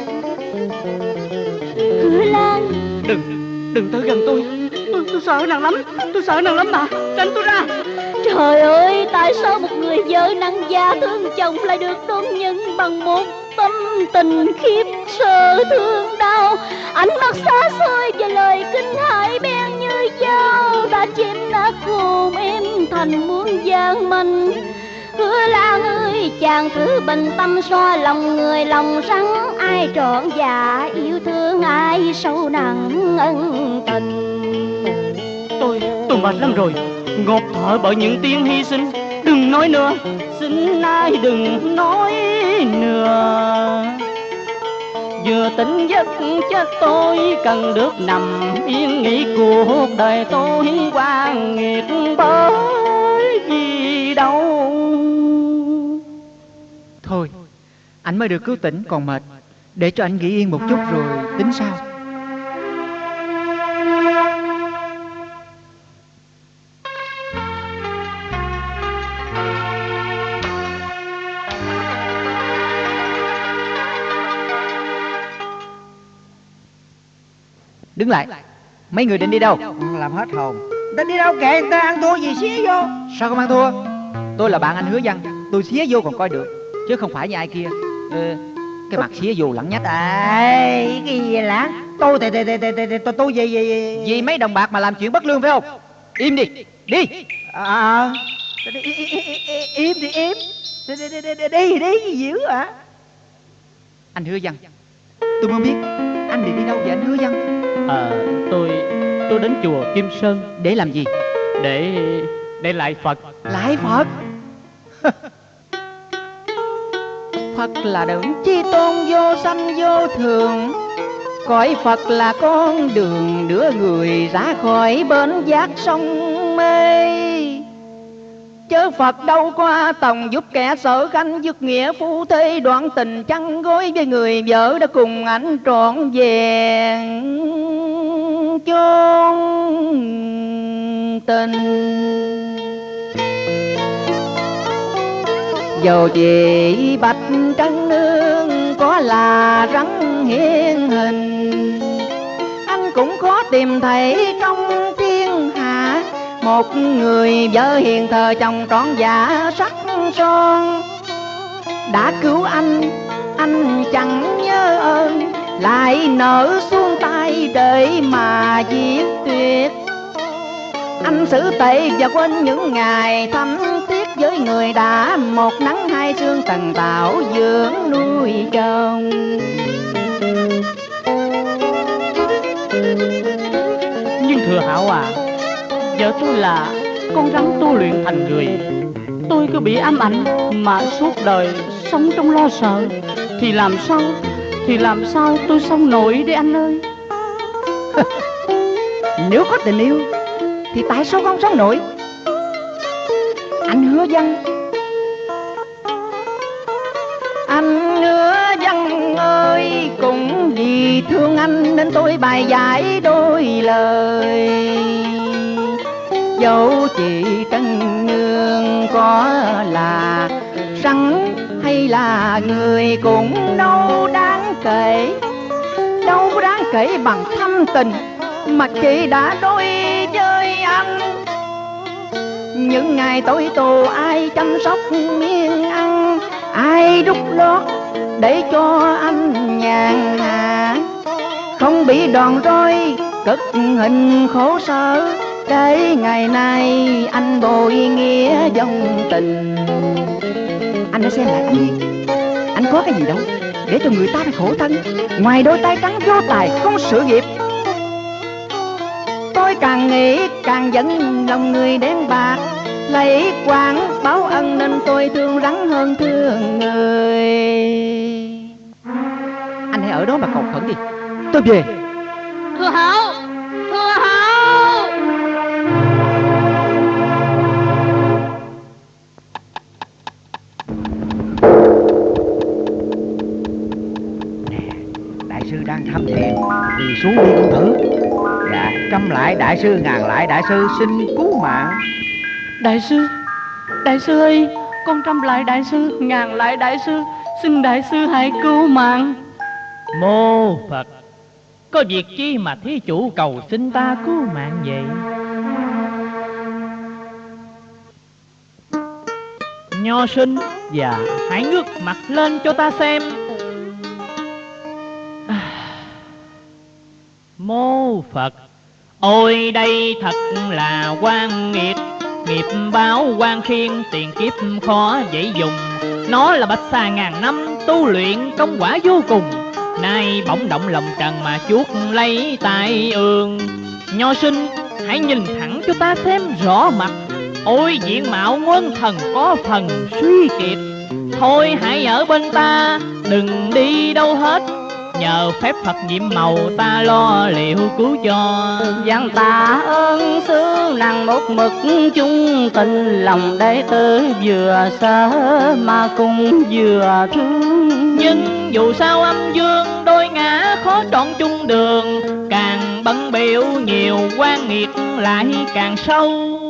S1: Hứa Lan,
S4: Đừng tới gần tôi sợ nàng lắm, tôi sợ nàng lắm mà, tránh tôi ra.
S1: trời ơi, tại sao một người vợ năng gia thương chồng lại được đón nhận bằng một tâm tình khiếp sợ thương đau? Ánh mắt xa xôi và lời kinh hãi bén như dao đã chém nát hồn em thành muôn gian manh. Hứa Lan ơi, chàng cứ bình tâm so lòng người lòng rắn, ai trọn dạ yêu thương ai sâu nặng ân tình.
S4: Tôi mệt lắm rồi, ngột thở bởi những tiếng hy sinh. Đừng nói nữa, xin ai đừng nói nữa. Vừa tỉnh giấc chết tôi cần được nằm yên nghỉ, cuộc đời tôi qua nghiệt bởi vì đâu.
S3: Thôi, anh mới được cứu tỉnh còn mệt, để cho anh nghỉ yên một chút rồi tính sao. Đứng lại, mấy người định đi đâu?
S5: Làm hết hồn. Ta đi đâu kệ người ta, ăn thua gì xía vô.
S3: Sao không ăn thua? Tôi là bạn anh Hứa Văn, tôi xía vô còn coi được, chứ không phải như ai kia. Cái mặt xía vô lẳng nhách.
S5: Ê, cái gì vậy lãng? Tôi gì
S3: Vì mấy đồng bạc mà làm chuyện bất lương phải không? Im đi, đi.
S5: Im đi im. Đi gì dữ hả?
S3: Anh Hứa Văn, tôi muốn biết anh định đi đâu vậy anh Hứa Văn?
S4: Tôi đến chùa Kim Sơn.
S3: Để làm gì?
S4: Để lại Phật.
S3: Lại Phật? Phật là đấng chi tôn vô sanh vô thường, cõi Phật là con đường đưa người ra khỏi bến giác sông mê. Chớ Phật đâu qua tòng giúp kẻ sở khanh, dứt nghĩa phu thê đoạn tình chăn gối với người vợ đã cùng anh trọn vẹn chốn tình. Dù chị Bạch Trân Nương có là rắn hiên hình, anh cũng khó tìm thấy trong thiên hạ một người vợ hiền thờ chồng trọn dạ sắc son. Đã cứu anh chẳng nhớ ơn, lại nở xuống tay để mà giết tuyệt. Anh xử tệ và quên những ngày thắm thiết với người đã một nắng hai sương tần tạo dưỡng nuôi chồng.
S4: Nhưng thưa Hảo à, vợ tôi là con rắn tu luyện thành người. Tôi cứ bị ám ảnh mà suốt đời sống trong lo sợ, thì làm sao tôi sống nổi đấy anh ơi.
S3: Nếu có tình yêu thì tại sao không sống nổi? Anh Hứa Văn ơi, cũng vì thương anh nên tôi bài giải đôi lời. Dẫu chị Trân Nương có là rắn hay là người cũng đâu đáng kể, đâu có đáng kể bằng thâm tình mà chị đã đối với anh. Những ngày tối tù ai chăm sóc miếng ăn, ai đút lót để cho anh nhàn hạ, không bị đòn roi cực hình khổ sở, để ngày nay anh bội nghĩa dòng tình. Anh đã xem lại gì? Anh có cái gì đâu để cho người ta phải khổ thân, ngoài đôi tay trắng vô tài không sự nghiệp. Tôi càng nghĩ càng giận lòng người đen bạc, lấy quán báo ân nên tôi thương rắn hơn thương người. Anh hãy ở đó mà cầu khẩn đi, tôi về.
S4: Thưa Hảo.
S5: Đại sư đang thăm thiền, quỳ xuống đi công tử. Dạ, trăm lại đại sư, ngàn lại đại sư, xin cứu mạng.
S4: Đại sư ơi, con trăm lại đại sư, ngàn lại đại sư, xin đại sư hãy cứu mạng.
S6: Mô Phật, có việc chi mà thí chủ cầu xin ta cứu mạng vậy? Nho sinh, và hãy ngước mặt lên cho ta xem. Mô Phật, ôi đây thật là oan nghiệt, nghiệp báo oan khiên, tiền kiếp khó dễ dùng. Nó là bạch xà ngàn năm tu luyện công quả vô cùng, nay bỗng động lòng trần mà chuốc lấy tai ương. Nho sinh, hãy nhìn thẳng cho ta xem rõ mặt. Ôi diện mạo nguyên thần có phần suy kiệt, thôi hãy ở bên ta đừng đi đâu hết, nhờ phép Phật nhiệm màu ta lo liệu cứu cho.
S4: Văn tạ ơn sư năng một mực chung tình, lòng đệ tử vừa sợ mà cũng vừa thương.
S6: Nhưng dù sao âm dương đôi ngã khó chọn chung đường, càng bận biểu nhiều oan nghiệt lại càng sâu.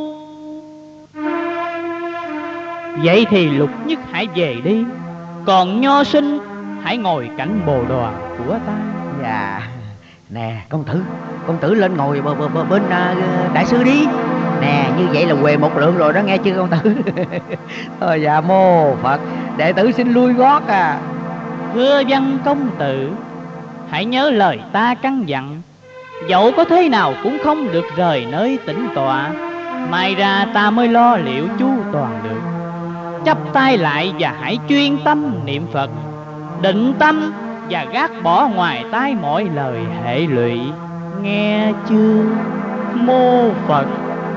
S6: Vậy thì Lục Nhất hãy về đi, còn Nho sinh hãy ngồi cạnh bồ đoàn của ta.
S5: Dạ, nè công tử lên ngồi bên đại sư đi. Nè, như vậy là huề một lượng rồi đó, nghe chưa công tử? Thôi dạ, mô Phật, đệ tử xin lui gót à.
S6: Thưa Văn công tử, hãy nhớ lời ta căn dặn, dẫu có thế nào cũng không được rời nơi tĩnh tọa, mai ra ta mới lo liệu chu toàn được. Chắp tay lại và hãy chuyên tâm niệm Phật, định tâm và gác bỏ ngoài tai mọi lời hệ lụy, nghe chưa? Mô Phật.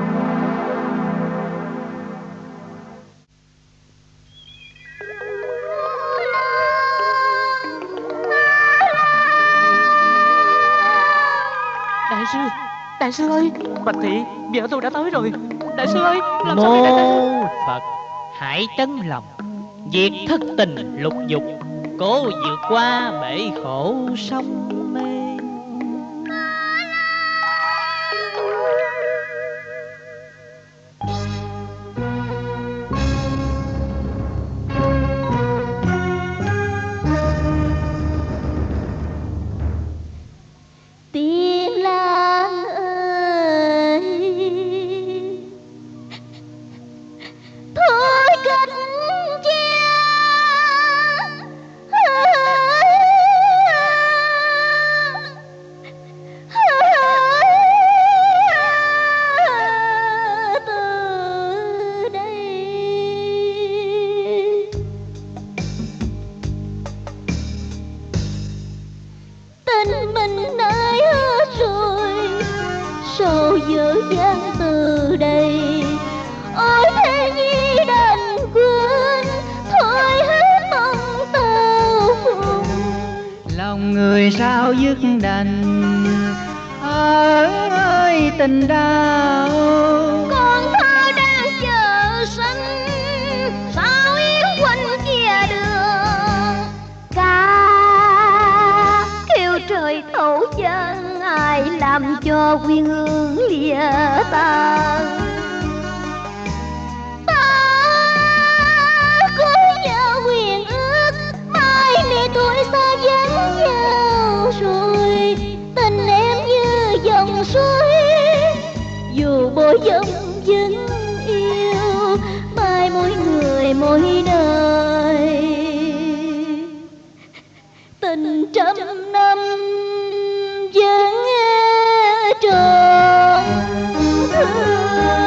S4: Đại sư ơi, Bạch Thị, vợ tôi đã tới rồi. Đại sư ơi, làm sao đây đại sư?
S6: Mô Phật, hãy trấn lòng, diệt thất tình lục dục, cố vượt qua bể khổ sông mê.
S1: sầu dở dang từ đây. Ôi thế nhi đành quên thôi hết mong tao phùng.
S3: Lòng người sao dứt đành ơi tình đau.
S1: Con thơ đang chờ sanh sao yên quanh kia đường.
S2: Ca kêu trời thấu chân, ai làm cho quyên hương lìa tan.
S1: Quyền ước mai này tuổi xa vắng nhau rồi, tình em như dòng suối dù bối dông vẫn yêu, mai mỗi người mỗi nơi tình trăm năm vẫn tròn thương.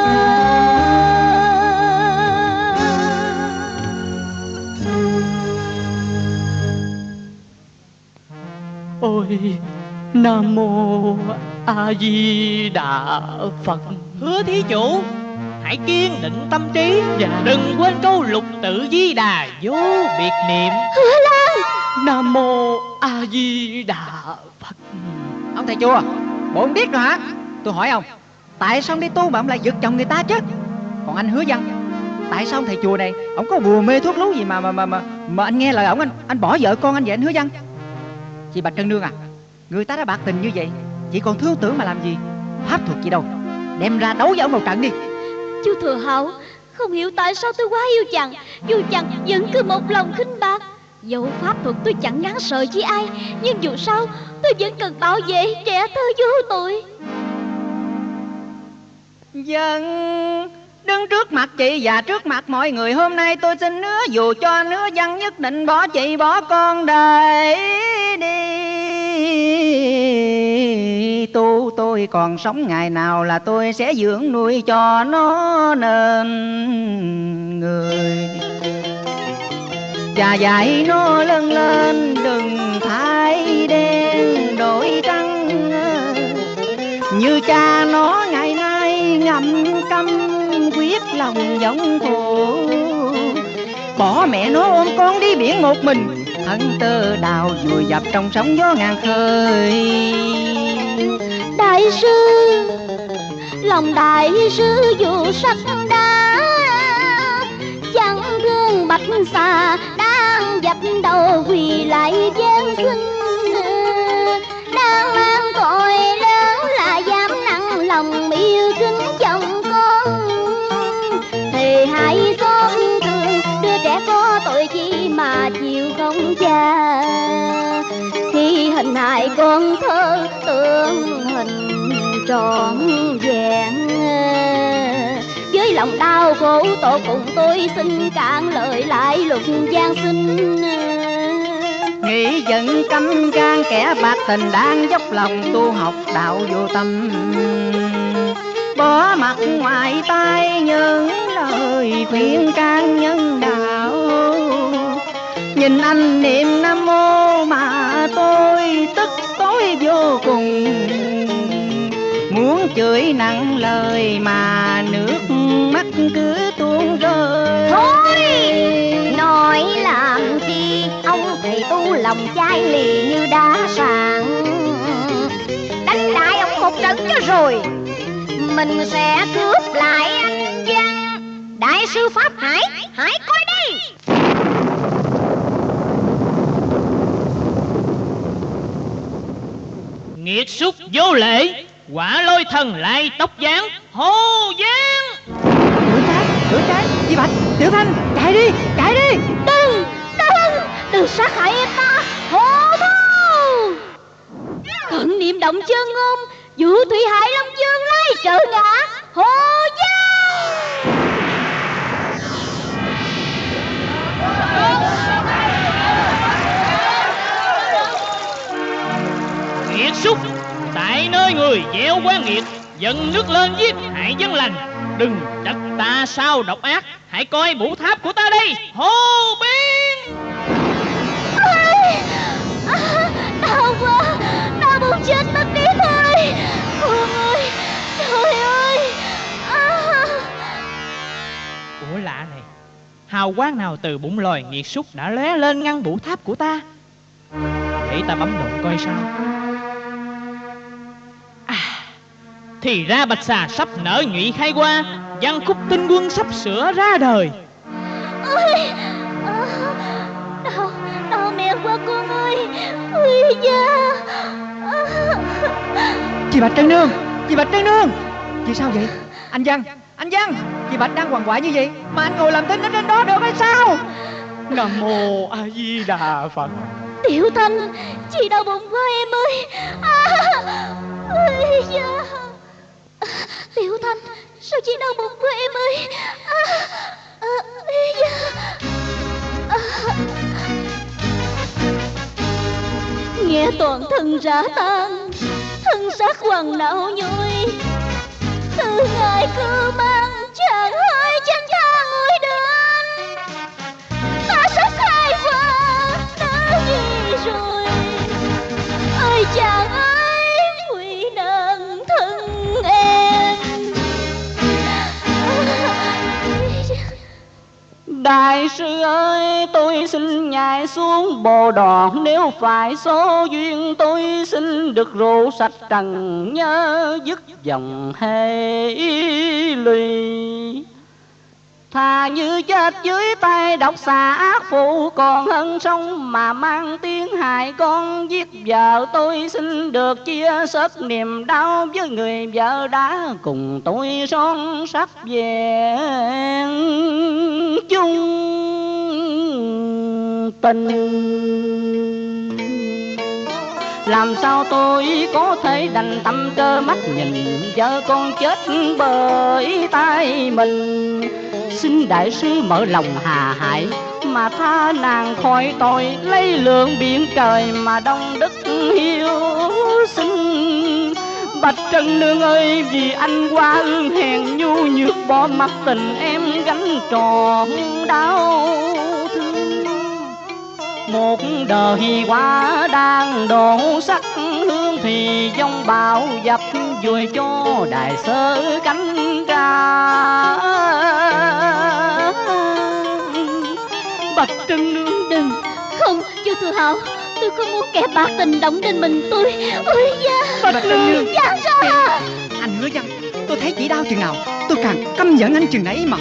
S6: Ôi Nam Mô A Di Đà Phật. Hứa thí chủ hãy kiên định tâm trí và đừng quên câu lục tự Di Đà vô biệt niệm.
S1: Hứa Lan.
S6: Nam Mô A Di Đà Phật.
S3: Ông thầy chùa, bộ ông biết rồi hả? Tôi hỏi ông, tại sao ông đi tu mà ông lại giật chồng người ta chứ? Còn anh Hứa Văn, tại sao ông thầy chùa này ông có bùa mê thuốc lú gì mà anh nghe lời ổng, anh bỏ vợ con anh về anh Hứa Văn? Chị Bạch Trân Nương à, người ta đã bạc tình như vậy, chị còn thương tưởng mà làm gì? Pháp thuật gì đâu, đem ra đấu với ông một trận đi.
S1: Chú Thừa Hảo, không hiểu tại sao tôi quá yêu chàng, dù chàng vẫn cứ một lòng khinh bạc. Dẫu pháp thuật tôi chẳng ngán sợ với ai, nhưng dù sao tôi vẫn cần bảo vệ trẻ thơ vô tội.
S3: Dân đứng trước mặt chị và trước mặt mọi người hôm nay, tôi xin hứa dù cho Hứa Văn nhất định bỏ chị bỏ con để đi tu. Tôi còn sống ngày nào là tôi sẽ dưỡng nuôi cho nó nên người, và dạy nó lớn lên đừng thay đen đổi trắng, như cha nó ngày nay ngậm câm quyết lòng giống thù. Bỏ mẹ nó ôm con đi biển một mình, thân tơ đào vùi dập trong sóng gió ngàn khơi.
S1: Đại sư, lòng đại sư dù sắt đá, chẳng thương bạch xà đang dập đầu quỳ lại gian xin. Đang mang tội lớn là dám nặng lòng yêu kính chồng con, thì hãy xót thương đứa trẻ có tội chi mà chịu không cha. Khi hình hài con thơ tương hình trọn vẹn, với lòng đau khổ tổ cùng tôi xin cạn lời lại lục gian sinh.
S3: Nghĩ giận căm gan kẻ bạc tình đang dốc lòng tu học đạo vô tâm, bỏ mặt ngoài tai những lời khuyên can nhân đạo. Nhìn anh niệm Nam Mô mà tôi tức tối vô cùng, muốn chửi nặng lời mà nước mắt cứ tuôn rơi.
S2: Thôi nói làm chi, ông thầy tu lòng chai lì như đá sạn. Đánh lại ông một trận cho rồi mình sẽ cướp lại anh Văn. Đại sư Pháp Hải, hãy coi đây.
S6: Nghiệt xúc vô lễ, quả lôi thần lại tóc giáng hô giáng.
S3: Đuổi trái, chị Bạch, Tiểu Thanh, chạy đi,
S1: Đừng sát hại em ta, hô thâu. Cận niệm động chân ngôn, vũ thủy hải long dương lai trợ ngã, hô giang.
S6: Nghiệt xúc, tại nơi người gieo quan nghiệt, dần nước lên giết hại dân lành. Đừng trách ta sao độc ác, hãy coi mũ tháp của ta đây, hô biên.
S1: Đau quá, đau muốn chết mất đi thôi. Hương ơi,
S6: hào quang nào từ bụng loài nghiệt súc đã lóe lên ngăn vũ tháp của ta? Để ta bấm động coi sao. Thì ra bạch xà sắp nở nhụy khai qua, Văn Khúc Tinh Quân sắp sửa ra đời.
S1: Ôi, đau mẹ quá con ơi. Ôi da.
S3: Chị Bạch Trân Nương, chị Bạch Trân Nương. Chị sao vậy? Anh Văn, chị Bạch đang quằn quại như vậy mà anh ngồi làm thinh ở trên đó được hay sao?
S6: Nam mô A Di Đà Phật.
S1: Tiểu Thanh, chị đau bụng quá em ơi. Ôi da. Tiểu Thanh, sao chị đau bụng quá em ơi? Ôi da. Nghe toàn thân rã tan, thân xác hoàng não nhoi. Từ ngày cứ mang chàng ơi chẳng tha ngồi đến, ta sẽ khai qua đã gì rồi. Ơi chàng ơi quỷ nạn thân em.
S4: Đại sư ơi, tôi xin nhảy xuống bồ đòn. Nếu phải số duyên tôi xin được rượu sạch trần, nhớ dứt dòng hệ lụy. Thà như chết dưới tay độc xà ác phụ, còn hơn sống mà mang tiếng hại con. Giết vợ tôi xin được chia sớt niềm đau với người vợ đã cùng tôi son sắt vẹn chung tình. Làm sao tôi có thể đành tâm trơ mắt nhìn vợ con chết bởi tay mình. Xin đại sư mở lòng hà hải mà tha nàng khỏi tội, lấy lượng biển trời mà đông đức hiếu sinh. Bạch Trân Nương ơi, vì anh qua ương hèn nhu nhược bỏ mặc tình em gánh tròn đau thương. Một đời quá đang đổ sắc hương thì dông bão dập vùi cho đài sơ cánh ra. Bạch Trân Nương
S1: đừng, không, chú Thư Hạo, tôi không muốn kẻ bạc tình động đến mình tôi. Ôi da.
S3: Bạch Trân Nương,
S1: dạ sao à?
S3: Anh hứa Văn, tôi thấy chỉ đau chừng nào tôi càng căm giận anh chừng ấy mà.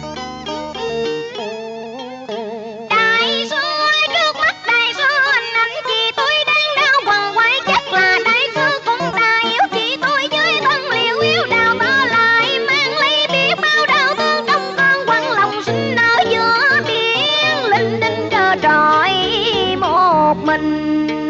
S2: Đại sư ơi, trước mắt đại sư anh chị tôi đang đau quằn quại, chắc là đại sư cũng đã yêu chị tôi với thân liều yêu đào to lại, mang lấy biết bao đau thương trong con quăng lòng sinh ở giữa biển linh đinh trơ trọi một mình.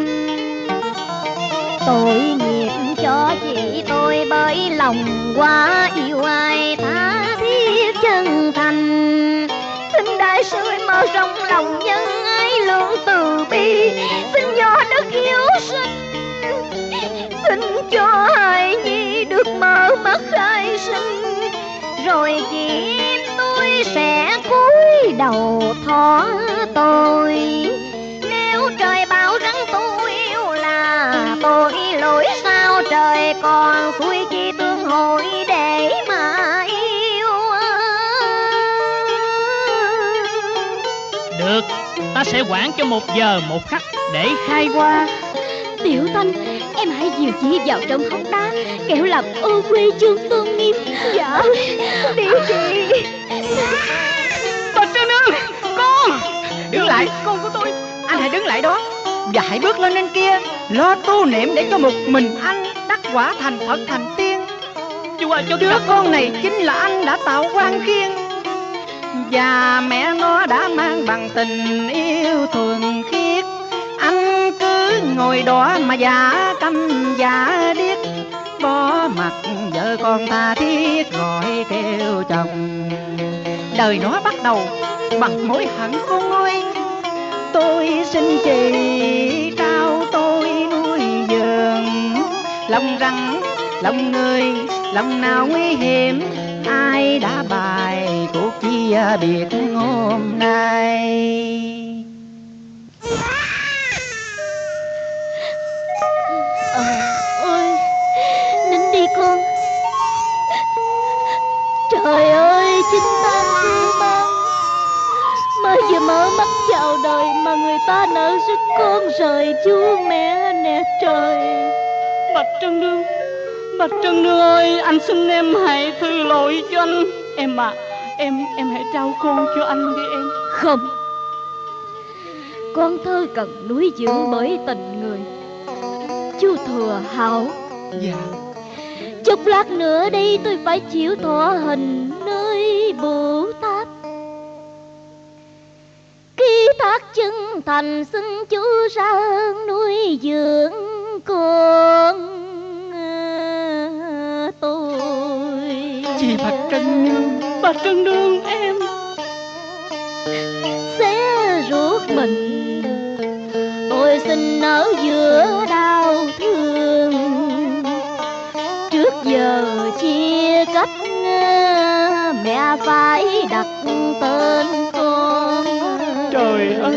S2: Tội nghiệp cho chị tôi bởi lòng quá yêu ai tha thiết chân thành. Xin đại sư mở rộng lòng nhân ái lượng từ bi, xin do đức hiếu sinh, xin cho hài nhi được mở mắt khai sinh, rồi chị em tôi sẽ cúi đầu thọ tôi. Nếu trời bảo rằng tôi yêu là tôi lỗi sao trời, còn xui chi tương hội để mà yêu.
S6: Được, ta sẽ quản cho 1 giờ 1 khắc để khai qua.
S1: Tiểu Thanh, em hãy dìu chị vào trong hốc đá, kẻo làm ô quê chương tôn nghiêm. Dạ. Đi chị.
S3: Bạch Trân Nương, con đứng lại, con của tôi. Anh hãy đứng lại đó và hãy bước lên trên kia, lo tu niệm để cho một mình anh đắc quả thành Phật thành tiên.
S6: Chú ơi, cháu
S3: Đứa con này chính là anh đã tạo quan khiên, và mẹ nó đã mang bằng tình yêu thuần khiết. Anh cứ ngồi đó mà giả câm giả điếc, bỏ mặt vợ con tha thiết gọi kêu chồng. Đời nó bắt đầu bằng mối hận khôn nguôi. Tôi xin chị trao tôi nuôi giường, lòng rắn lòng người lòng nào nguy hiểm, ai đã bài cuộc chia biệt hôm nay.
S1: Ôi, nín đi con. Trời ơi, chính ta cưu mang, mới vừa mở mắt chào đời mà người ta nỡ sức con rời chú mẹ nè trời.
S4: Bạch Trân Nương, Bạch Trân Nương ơi, anh xin em hãy thứ lỗi cho anh. Em à, em hãy trao con cho anh đi em.
S1: Không, con thơ cần nuôi dưỡng bởi tình người. Chú Thừa Hảo.
S3: Dạ.
S1: Chốc lát nữa đây tôi phải chịu thọ hình nơi Bồ Tát. Ký thác chân thành xin chú ra ơn nuôi dưỡng con tôi.
S3: Chị Bạch Trân Nương.
S4: Bạch Trân Nương em.
S1: Xé ruột mình tôi xin ở giữa đau thương. Trước giờ chia cách mẹ phải đặt tên con.
S4: Trời ơi.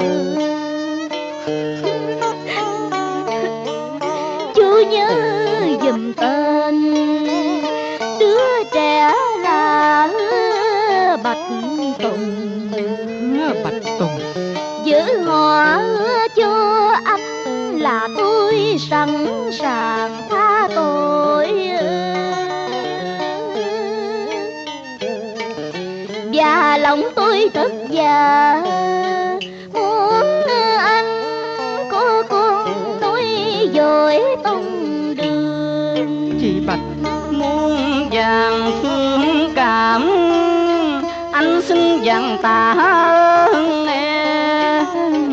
S1: Chú nhớ giùm tên đứa trẻ là Bạch Tùng.
S3: Bạch Tùng.
S1: Giữ họ cho anh là tôi sẵn sàng tha tội. Và lòng tôi thật già muốn anh có con nối dõi tông đường.
S3: Chị Bạch.
S4: Muôn vàng thương cảm anh xin dặn tạ ơn em.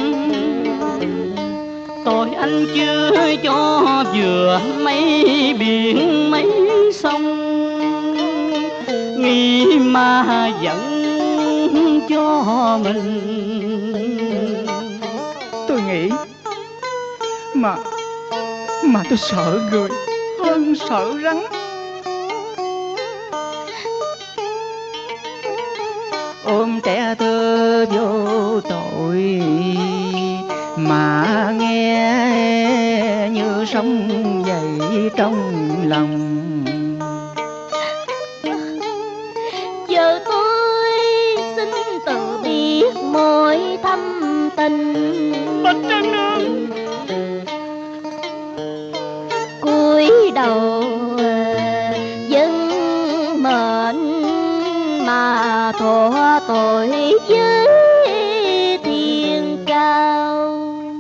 S4: Tội anh chưa cho vừa mấy biển mấy sông, nghĩ mà giận cho mình.
S3: Tôi nghĩ mà tôi sợ người hơn sợ rắn. Ôm trẻ thơ vô tội mà nghe như sóng dậy trong lòng.
S1: Giờ tôi xin từ biệt mọi thâm tình.
S4: Bạch Trân Nương.
S1: Cúi đầu dân mệnh mà thọ tội với thiên cao.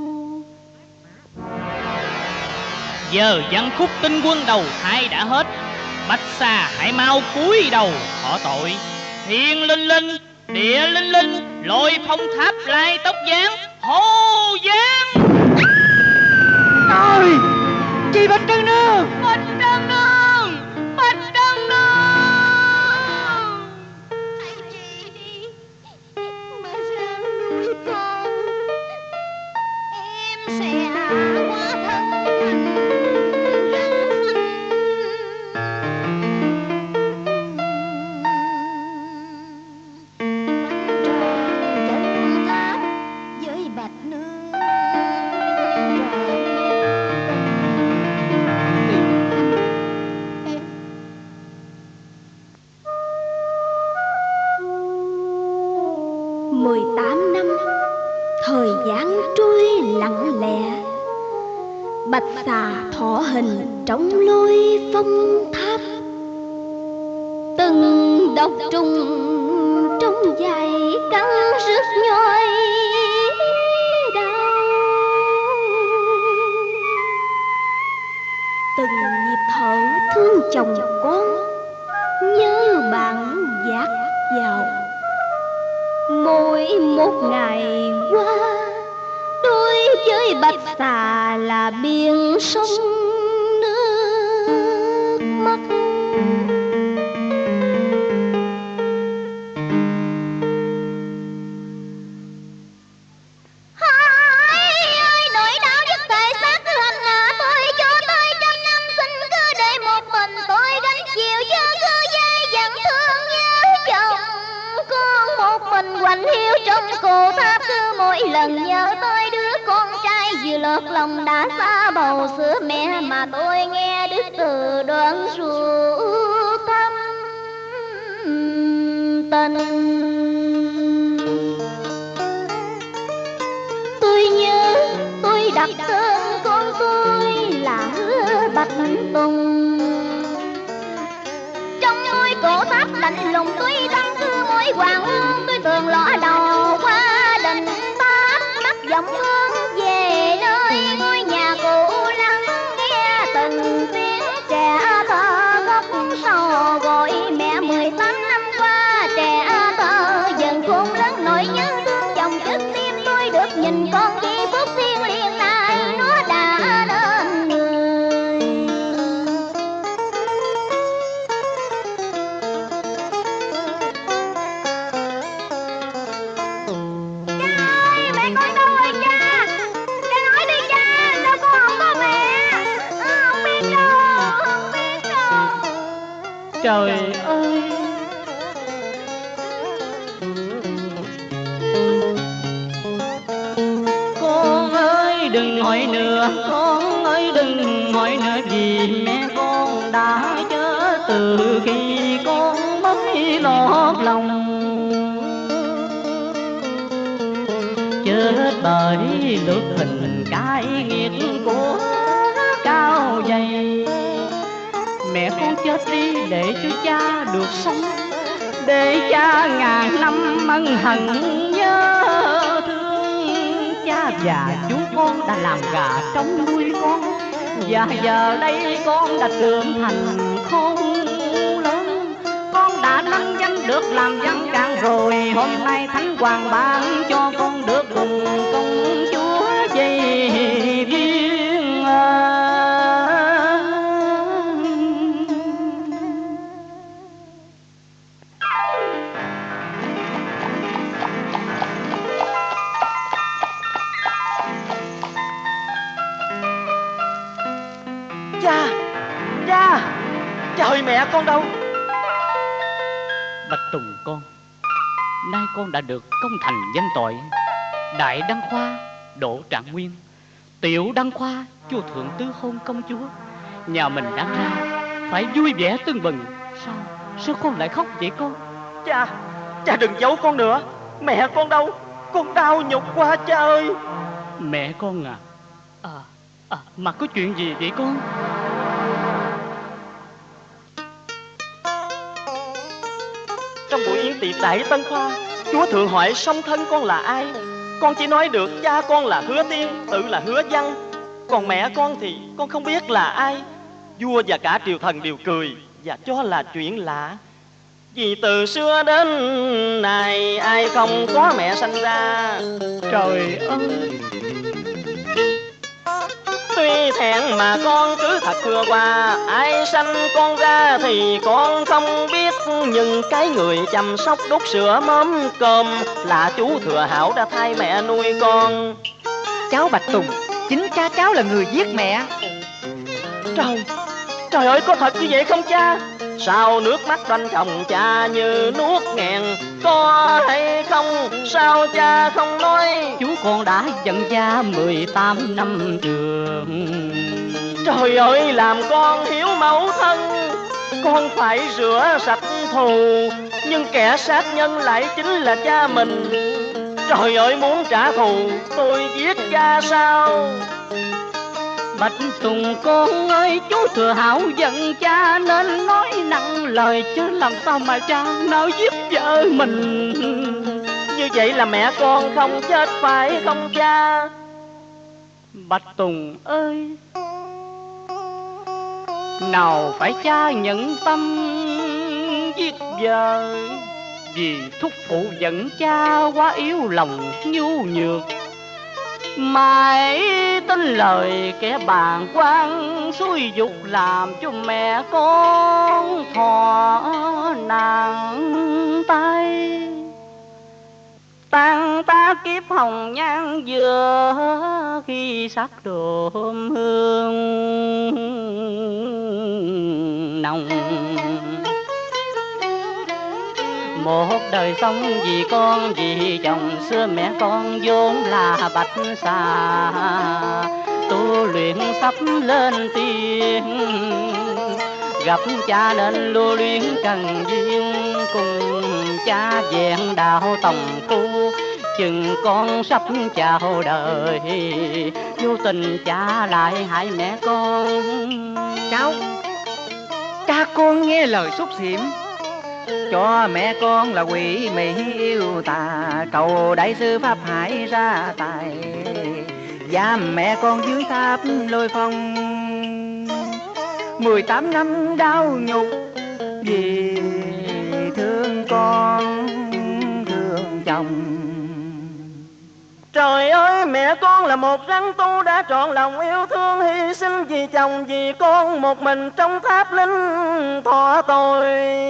S6: Giờ văn khúc tinh quân đầu thai đã hết, Bạch Xà hãy mau cúi đầu thọ tội. Thiên linh linh, địa linh linh, lôi phong tháp lai tóc giáng, hô giáng.
S3: Ôi, chị Bạch Trân Nương.
S6: Bạch Trân Nương, Bạch Trân Nương.
S1: Hãy chị đi mà ra nuôi con, em sẽ hóa thân thành rắn xanh. Chân tháp với Bạch Nương. 18 năm, thời gian trôi lặng lẽ. Bạch Xà thọ hình trong lôi phong tháp. Từng độc trùng trong dài cắn rứt nhói đau. Từng nhịp thở thương chồng con, nhớ bạn dạt vào. Mỗi một ngày qua, đối với Bạch Xà là biển sông nước mắt. Hãy ơi nỗi đau nhất thể xác cứ hành hạ tôi cho tới trăm năm, xin cứ để một mình tôi gánh chịu chứ cứ dây dặn thương nhớ chồng con một mình hoành hiu trong cổ tháp. Cứ mỗi lần nhớ tới đứa con trai vừa lọt lòng đã xa bầu sữa mẹ mà tôi nghe đứt từ đoạn ruột thâm tình.
S2: lạnh lùng tuy tâm cứ mỗi hoàng hôn tôi thường lọ đầu qua đình Táp mắt dòng hướng về nơi ngôi nhà cũ lắng nghe từng tiếng trẻ thơ khóc sầu gọi mẹ 18 năm qua trẻ thơ dần khôn lớn nỗi nhớ thương chồng trước tim tôi được nhìn con giây phút thiêng liêng này nó đã nên người.
S6: Trời ơi, con ơi đừng hỏi nữa, con ơi đừng hỏi nữa, vì mẹ con đã chết từ khi con mới lót lòng. Chết bởi nước hình cay nghiệt của cao dày. Mẹ con chết đi để cho cha được sống, để cha ngàn năm ân hận nhớ thương. Cha và chú con đã làm gà trống nuôi con, và giờ đây con đã trưởng thành khôn lớn. Con đã nắm danh được làm văn cán rồi, hôm nay thánh hoàng ban cho con được cùng công chúa dây duyên.
S7: Cha ơi, mẹ con đâu?
S6: Bạch Tùng con, nay con đã được công thành danh toại. Đại Đăng Khoa Đỗ Trạng Nguyên, Tiểu Đăng Khoa vua thượng tứ hôn công chúa. Nhà mình đáng ra phải vui vẻ tưng bừng, sao con lại khóc vậy con?
S7: Cha đừng giấu con nữa. Mẹ con đâu? Con đau nhục quá cha ơi.
S6: Mẹ con mà có chuyện gì vậy con?
S7: Trong buổi yến tiệc Đại Tân Khoa, chúa thượng hỏi song thân con là ai. Con chỉ nói được cha con là Hứa Tiên, tự là Hứa Văn. Còn mẹ con thì con không biết là ai. Vua và cả triều thần đều cười và cho là chuyện lạ. Vì từ xưa đến nay ai không có mẹ sanh ra.
S6: Trời ơi,
S7: tuy thẹn mà con cứ thật thưa qua. Ai sanh con ra thì con không biết, nhưng cái người chăm sóc đút sữa mớm cơm là chú Thừa Hảo đã thay mẹ nuôi con.
S3: Cháu Bạch Tùng, chính cha cháu là người giết mẹ.
S7: Trời ơi, có thật như vậy không cha? Sao nước mắt tranh chồng cha như nuốt nghẹn? Có hay không? Sao cha không nói?
S6: chú con đã dẫn cha 18 năm trường.
S7: Trời ơi, làm con hiếu mẫu thân, con phải rửa sạch thù, nhưng kẻ sát nhân lại chính là cha mình. Trời ơi, muốn trả thù tôi giết cha sao?
S6: Bạch Tùng con ơi, chú Thừa Hảo giận cha nên nói nặng lời, chứ làm sao mà cha nào giúp vợ mình.
S7: Như vậy là mẹ con không chết phải không cha?
S6: Bạch Tùng ơi, nào phải cha nhận tâm giết vợ, vì thúc phụ giận cha quá yếu lòng nhu nhược. Mãi tin lời kẻ bàng quan xúi dục, làm cho mẹ con thọ nàng tay. Tan ta kiếp hồng nhan vừa khi sắc đốm hương nồng. Một đời sống vì con vì chồng, xưa mẹ con vốn là bạch xà. Tu luyện sắp lên tiên, gặp cha nên lưu luyến trần duyên. Cùng cha vẹn đạo tòng phu, chừng con sắp chào đời, vô tình cha lại hại mẹ con.
S3: Cha con nghe lời xúc xỉm, cho mẹ con là quỷ mị yêu tà, cầu đại sư Pháp Hải ra tài, giam mẹ con dưới tháp Lôi Phong. 18 năm đau nhục vì thương con thương chồng.
S7: Trời ơi, mẹ con là một rắn tu đã trọn lòng yêu thương, hy sinh vì chồng vì con, một mình trong tháp linh thọ tôi.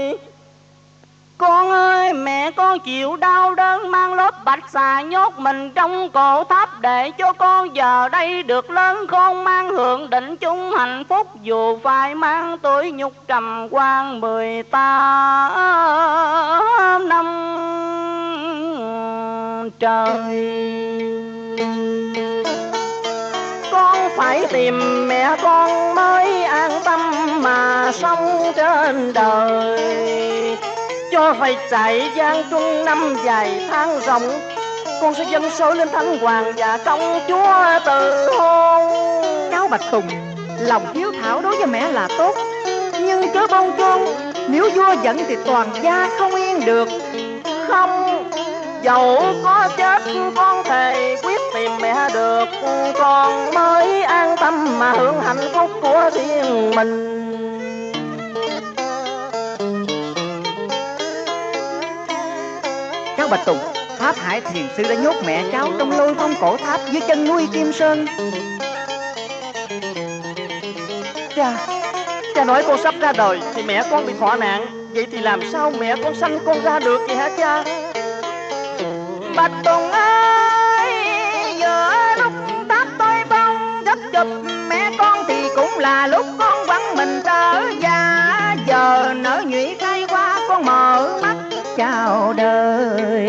S4: Con ơi, mẹ con chịu đau đớn mang lớp bạch xà nhốt mình trong cổ tháp, để cho con giờ đây được lớn con mang hưởng định chung hạnh phúc, dù phải mang tuổi nhục trầm quan 18 năm trời.
S7: Con phải tìm mẹ con mới an tâm mà sống trên đời, cho phải chạy gian truân năm dài tháng rộng. Con sẽ dâng sôi lên Thánh Hoàng và công chúa từ hôn.
S3: Cháu Bạch Tùng lòng hiếu thảo đối với mẹ là tốt, nhưng chớ bông con, nếu vua giận thì toàn gia không yên được.
S7: Không, dẫu có chết con thề quyết tìm mẹ được, con mới an tâm mà hưởng hạnh phúc của riêng mình.
S3: Cháu Bạch Tùng, Pháp Hải Thiền Sư đã nhốt mẹ cháu trong Lôi Phong cổ tháp dưới chân núi Kim Sơn.
S7: Cha nói con sắp ra đời thì mẹ con bị thọ nạn, vậy thì làm sao mẹ con sanh con ra được vậy hả cha?
S4: Bạch Tùng ơi, giữa lúc tháp tôi phong gấp chụp mẹ con thì cũng là lúc con quăng mình trở ra. Giờ nở nhụy khai qua con mở mắt
S3: chào đời,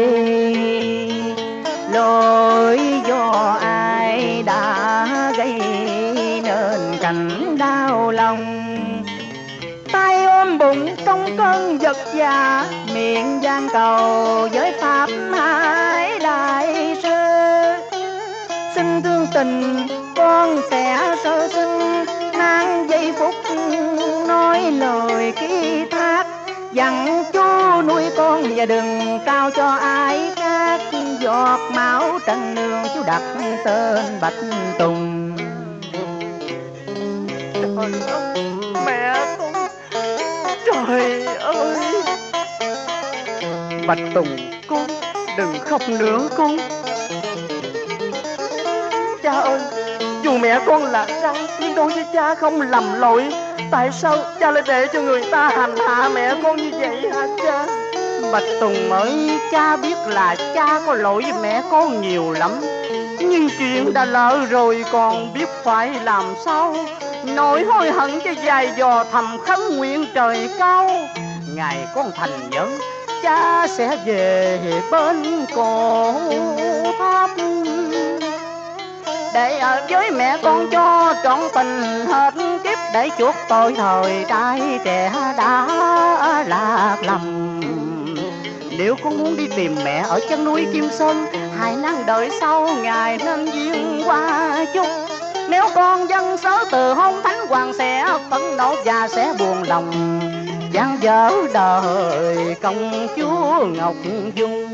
S3: lỗi do ai đã gây nên cảnh đau lòng. Tay ôm bụng trong cơn giật già, miệng van cầu với Pháp Hải đại sư. Xin thương tình con sẽ sơ sinh, nan giây phút nói lời ký thác, dặn chú nuôi con và đừng trao cho ai khác. Giọt máu trần nương chú đặt tên Bạch Tùng.
S7: Trời ơi, mẹ con, trời ơi.
S3: Bạch Tùng,
S7: Con đừng khóc nữa con. Cha ơi, dù mẹ con là rắn nhưng đối với cha không lầm lỗi. Tại sao cha lại để cho người ta hành hạ mẹ con như vậy hả cha?
S4: Bạch Tùng mới cha biết là cha có lỗi với mẹ con nhiều lắm, nhưng chuyện đã lỡ rồi còn biết phải làm sao. Nỗi hối hận cho dài dò thầm khấn nguyện trời cao, ngày con thành nhân cha sẽ về bên cổ tháp, để ở với mẹ con cho trọn tình hết kiếp, để chuộc tội thời trai trẻ đã lạc lầm. Nếu con muốn đi tìm mẹ ở chân núi Kim Sơn, hãy năng đợi sau ngày nên duyên qua chút. Nếu con dân sớ từ hôn, Thánh Hoàng sẽ phẫn nộ và sẽ buồn lòng, gian dở đời công chúa Ngọc Dung.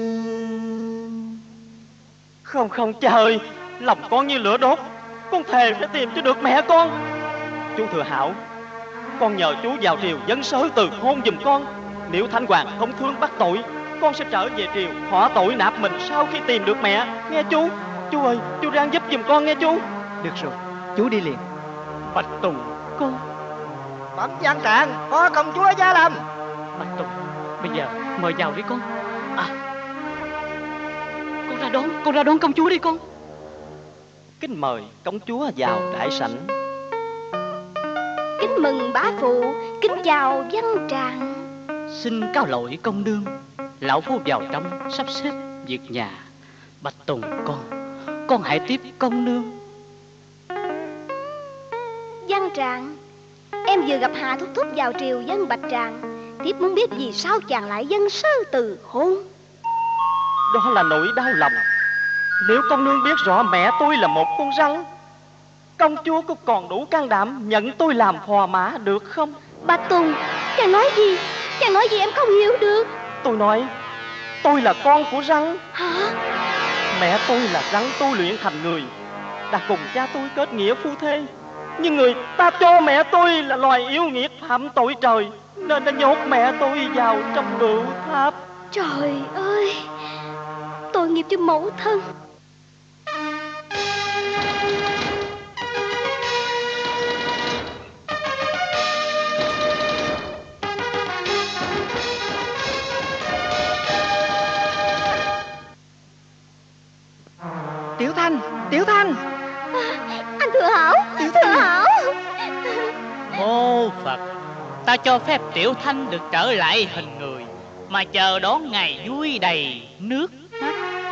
S7: Không không cha ơi, lòng con như lửa đốt, con thề phải tìm cho được mẹ con. Chú Thừa Hảo, con nhờ chú vào triều dân sớ từ hôn giùm con. Nếu Thánh Hoàng không thương bắt tội, con sẽ trở về triều thọ tội nạp mình sau khi tìm được mẹ, nghe chú. Chú ơi, chú ráng giúp giùm con nghe chú.
S3: được rồi, chú đi liền.
S6: Bạch Tùng, con.
S5: Bẩm Văn Trạng, có công chúa Gia Lâm.
S6: Bạch Tùng, bây giờ mời vào đi con. Con ra đón công chúa đi con.
S7: Kính mời công chúa vào đại sảnh.
S2: Kính mừng bá phụ, kính chào văn tràng.
S6: Xin cáo lỗi công nương, lão phu vào trong sắp xếp việc nhà. Bạch Tùng con hãy tiếp công nương.
S2: Văn tràng, em vừa gặp Hà Thúc Thúc vào triều dân Bạch Tràng. Thiếp muốn biết vì sao chàng lại dân sớ từ hôn.
S7: Đó là nỗi đau lòng. Nếu công nương biết rõ mẹ tôi là một con rắn, công chúa có còn đủ can đảm nhận tôi làm phò mã được không?
S2: Bạch Tùng, chàng nói gì? Chàng nói gì em không hiểu được.
S7: Tôi nói tôi là con của rắn.
S2: Hả?
S7: Mẹ tôi là rắn tu luyện thành người, đã cùng cha tôi kết nghĩa phu thê. Nhưng người ta cho mẹ tôi là loài yêu nghiệt phạm tội trời, nên đã nhốt mẹ tôi vào trong bửu tháp.
S2: Trời ơi, tội nghiệp cho mẫu thân.
S3: Tiểu Thanh, Tiểu Thanh.
S2: Anh Thừa Hảo, Thừa Hảo.
S6: Mô Phật, ta cho phép Tiểu Thanh được trở lại hình người, mà chờ đón ngày vui đầy nước mắt.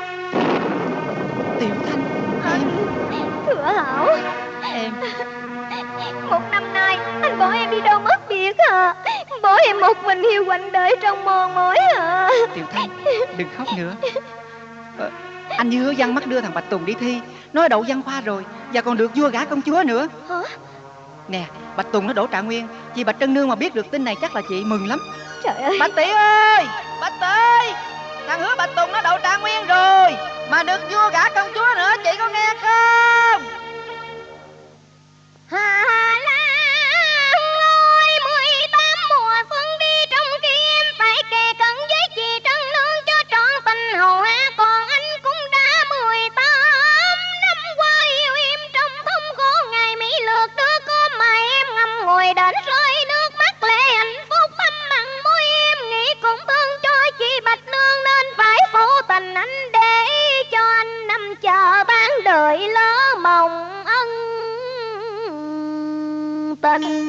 S3: Tiểu Thanh,
S2: Thừa Hảo,
S3: em.
S2: một năm nay anh bỏ em đi đâu mất biệt hả? Bỏ em một mình hiu quạnh đợi trong mòn mỏi hả?
S3: Tiểu Thanh, đừng khóc nữa. Anh như hứa văn mắc đưa thằng Bạch Tùng đi thi, nó đậu văn khoa rồi, và còn được vua gả công chúa nữa.
S2: Hả?
S3: Nè, Bạch Tùng nó đỗ Trạng Nguyên. Chị Bạch Trân Nương mà biết được tin này chắc là chị mừng lắm.
S2: Trời ơi.
S3: Bạch Tỷ ơi, Bạch Tỷ, thằng hứa Bạch Tùng nó đậu Trạng Nguyên rồi, mà được vua gả công chúa nữa, chị có nghe không?
S2: Hà Lan ơi, 18 mùa xuân đi trong kim, phải kề cận với chị Trân Nương cho trọn tình hầu hạ. Còn anh cũng đã 18 năm qua yêu em trong thông khổ ngày Mỹ lượt đưa cơm mà em ngâm ngồi đến rơi nước mắt lệ hạnh phúc thăm mặn môi em. Nghĩ cũng thương cho chị Bạch Nương nên phải phụ tình anh để cho anh nằm chờ ban đời lỡ mộng ân tình.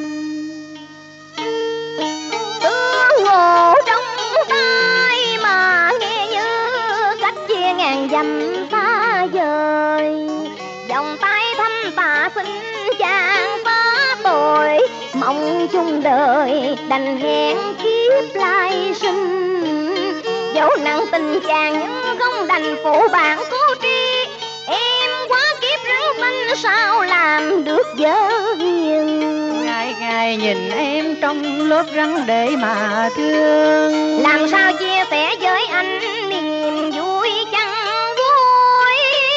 S2: Tương ngộ trong tay mà nghe như cách chia ngàn dặm xa vời. Vòng tay thăm tạ xin chàng phá tội, mong chung đời đành hẹn kiếp lai sinh. Dẫu nặng tình chàng nhưng không đành phụ bạn cố tri, em quá kiếp rắn tanh sao làm được vợ hiền.
S3: Ngày ngày nhìn em trong lớp rắn để mà thương,
S2: làm sao chia sẻ với anh niềm vui chẳng vui.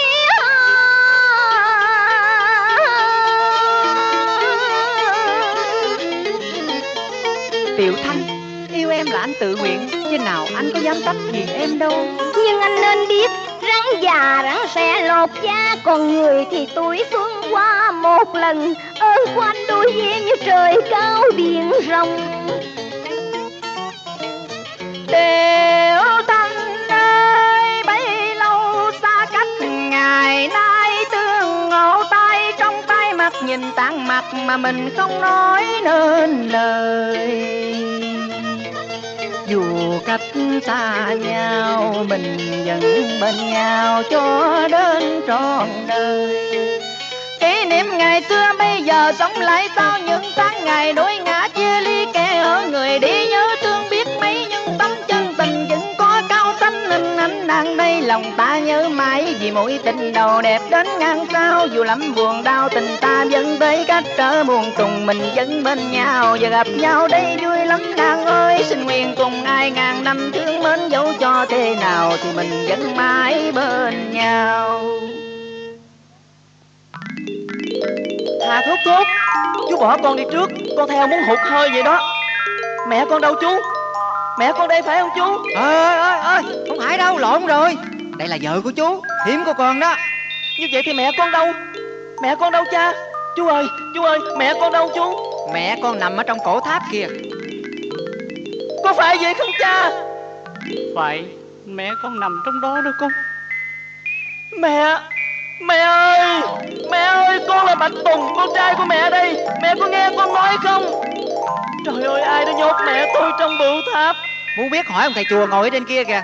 S3: Tiểu Thanh, yêu em là anh tự nguyện, chứ nào anh có dám tách gì em đâu.
S2: Nhưng anh nên biết rắn già rắn sẽ lột da, còn người thì tuổi xuân qua một lần. Ơn của anh đôi với em như trời cao biển rộng.
S3: Tiểu Thanh ơi, bấy lâu xa cách, ngày nay tương ngộ tay trong tay, mặt nhìn tạng mặt mà mình không nói nên lời. Dù cách xa nhau mình vẫn bên nhau cho đến trọn đời. Kỷ niệm ngày xưa bây giờ sống lại sau những tháng ngày đôi ngã chia ly, kẻ ở người đi nhớ thương biết mấy, nhưng tấm chân tình vẫn có cao xanh hình ảnh nàng đây. Lòng ta nhớ mãi vì mỗi tình đầu đẹp đến ngang sao, dù lắm buồn đau tình ta vẫn tới cách trở buồn cùng, mình vẫn bên nhau và gặp nhau đây vui lắm nàng ơi. Xin nguyện cùng ai ngàn năm thương mến, dẫu cho thế nào thì mình vẫn mãi bên nhau.
S7: Hà Thúc Thúc, chú bỏ con đi trước, con theo muốn hụt hơi vậy đó. Mẹ con đâu chú? Mẹ con đây phải không chú?
S3: Ơi, không phải đâu, lộn rồi. Đây là vợ của chú, hiếm của con đó.
S7: Như vậy thì mẹ con đâu? Mẹ con đâu cha? Chú ơi, mẹ con đâu chú?
S3: Mẹ con nằm ở trong cổ tháp kìa.
S7: Có phải vậy không cha?
S6: Phải, mẹ con nằm trong đó đó con.
S7: Mẹ ơi, con là Bạch Tùng, con trai của mẹ đây. Mẹ có nghe con nói không? Trời ơi, ai đã nhốt mẹ tôi trong bửu tháp?
S3: Muốn biết hỏi ông thầy chùa ngồi ở trên kia kìa.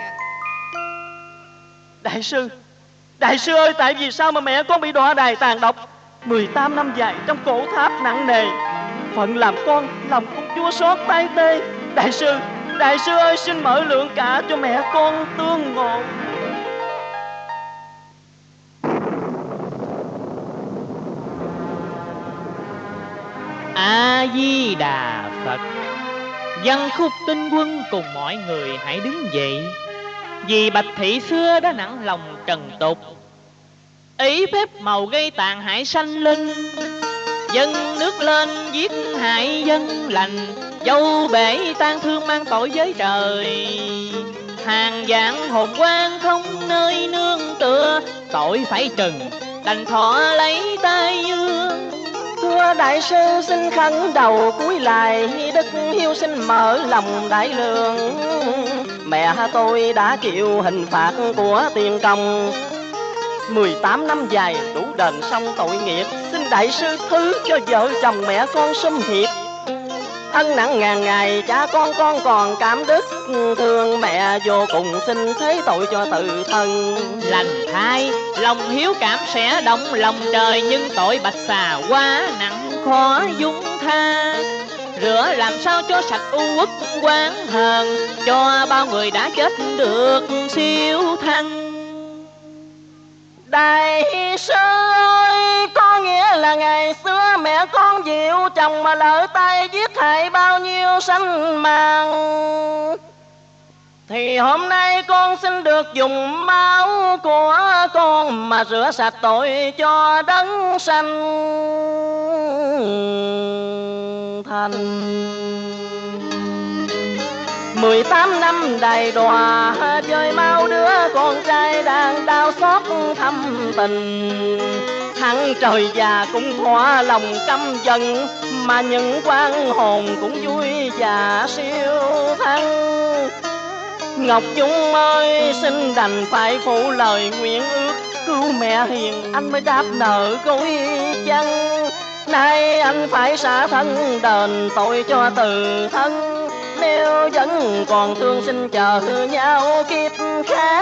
S7: Đại sư ơi, tại vì sao mà mẹ con bị đọa đày tàn độc 18 năm dài trong cổ tháp nặng nề? Phận làm con, lòng công chúa xót tay tê. Đại sư ơi, xin mở lượng cả cho mẹ con tương ngộ.
S6: A Di Đà Phật. Văn khúc tinh quân cùng mọi người hãy đứng dậy, vì Bạch Thị xưa đã nặng lòng trần tục, ý phép màu gây tàn hại sanh linh. Dân nước lên giết hại dân lành, dâu bể tan thương mang tội với trời. Hàng vạn hồn quan không nơi nương tựa, tội phải trừng đành thọ lấy tay dương.
S7: Thưa đại sư xin khấn đầu cúi lại, đức hiếu sinh mở lòng đại lượng. Mẹ tôi đã chịu hình phạt của tiền công, 18 năm dài đủ đền xong tội nghiệp. Xin đại sư thứ cho vợ chồng mẹ con sum hiệp. Ân nặng ngàn ngày cha con còn cảm đức, thương mẹ vô cùng xin thế tội cho tự thân.
S6: Lành thai lòng hiếu cảm sẽ động lòng trời, nhưng tội bạch xà quá nặng khó dung tha. Rửa làm sao cho sạch u uất oán hờn, cho bao người đã chết được siêu thăng.
S7: Đại sư ơi, có nghĩa là ngày xưa mẹ con dịu chồng mà lỡ tay giết hại bao nhiêu sanh mạng, thì hôm nay con xin được dùng máu của con mà rửa sạch tội cho đấng sanh thành. 18 năm đầy đọa chơi mau đứa con trai đang đau xót thâm tình. Thằng trời già cũng thỏa lòng căm giận, mà những quan hồn cũng vui và siêu thăng. Ngọc Dung ơi, xin đành phải phụ lời nguyện ước, cứu mẹ hiền anh mới đáp nợ gối chân. Nay anh phải xả thân đền tội cho từ thân, nếu vẫn còn thương xin chờ nhau kiếp khác.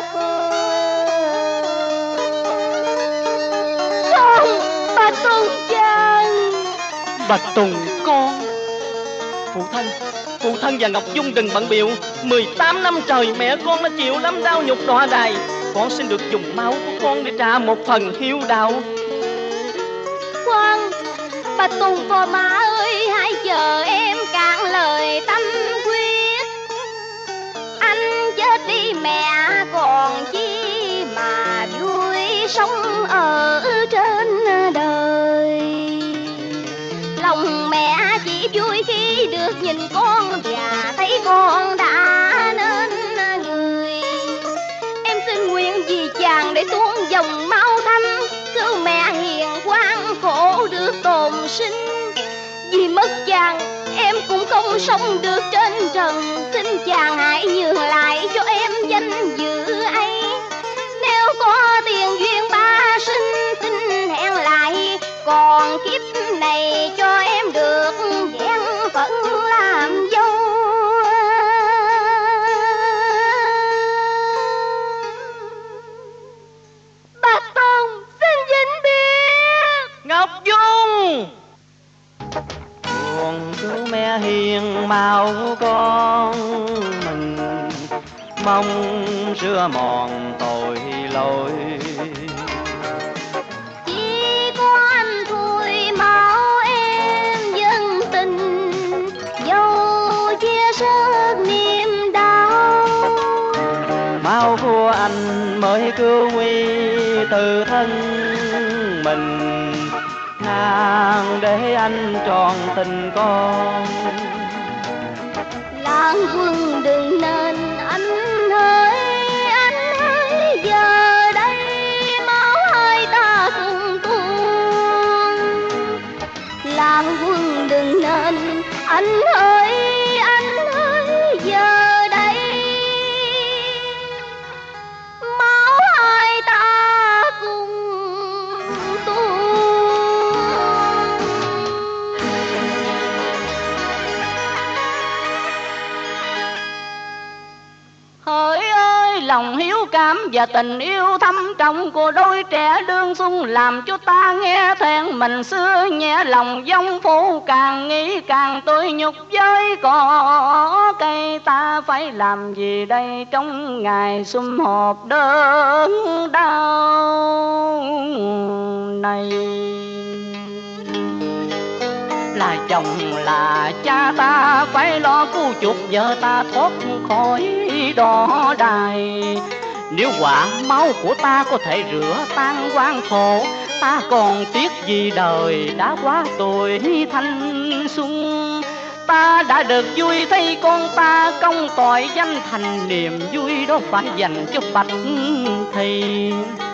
S2: Không, Bạch Tùng chàng.
S7: Bạch Tùng con. Phụ thân và Ngọc Dung đừng bận biệu. 18 năm trời mẹ con đã chịu lắm đau nhục đọa đày. Con xin được dùng máu của con để trả một phần hiếu đạo.
S2: Khoan, Bạch Tùng phò mã ơi, hãy chờ em cạn lời tâm quyết. Anh chết đi mẹ còn chi mà vui sống ở trên đời. Lòng mẹ chỉ vui khi được nhìn con và thấy con đã nên người. Em xin nguyện vì chàng để tuôn dòng máu thánh, cứu mẹ hiền quan khổ được tồn sinh. Vì mất chàng em cũng không sống được trên trần, xin chàng hãy nhường lại cho em danh dự ấy. Nếu có tiền duyên ba sinh xin hẹn lại, còn kiếp này cho em được vẹn phận làm dâu. Bạch Tùng xin vĩnh biệt.
S7: Ngọc Dung, buồn cứu mẹ hiền mau con mình, mong rửa mòn tội lỗi.
S2: Chỉ có anh thôi máu em dân tình, dẫu chia sớt niềm đau.
S7: Máu của anh mới cứu nguy từ thân mình, nàng để anh tròn tình con.
S2: Lan Quân đừng nên anh ơi, giờ đây máu hai ta cùng tuôn. Lan Quân đừng nên anh ơi, giờ đây máu hai ta cùng tuôn.
S4: Hỡi ơi, lòng hiếu cảm và tình yêu thâm trọng của đôi trẻ đương xuân làm cho ta nghe thẹn mình xưa, nhẹ lòng vong phu càng nghĩ càng tôi nhục với cỏ cây. Ta phải làm gì đây trong ngày sum họp đớn đau này?
S7: Là
S4: chồng là cha ta phải lo cứu chuộc vợ ta thoát khỏi đỏ đài. Nếu quả máu của ta có thể rửa tan quan khổ, ta còn tiếc gì đời đã quá tuổi thanh xuân. Ta đã được vui thấy con ta công tội danh thành, niềm vui đó phải dành cho Bạch Thì.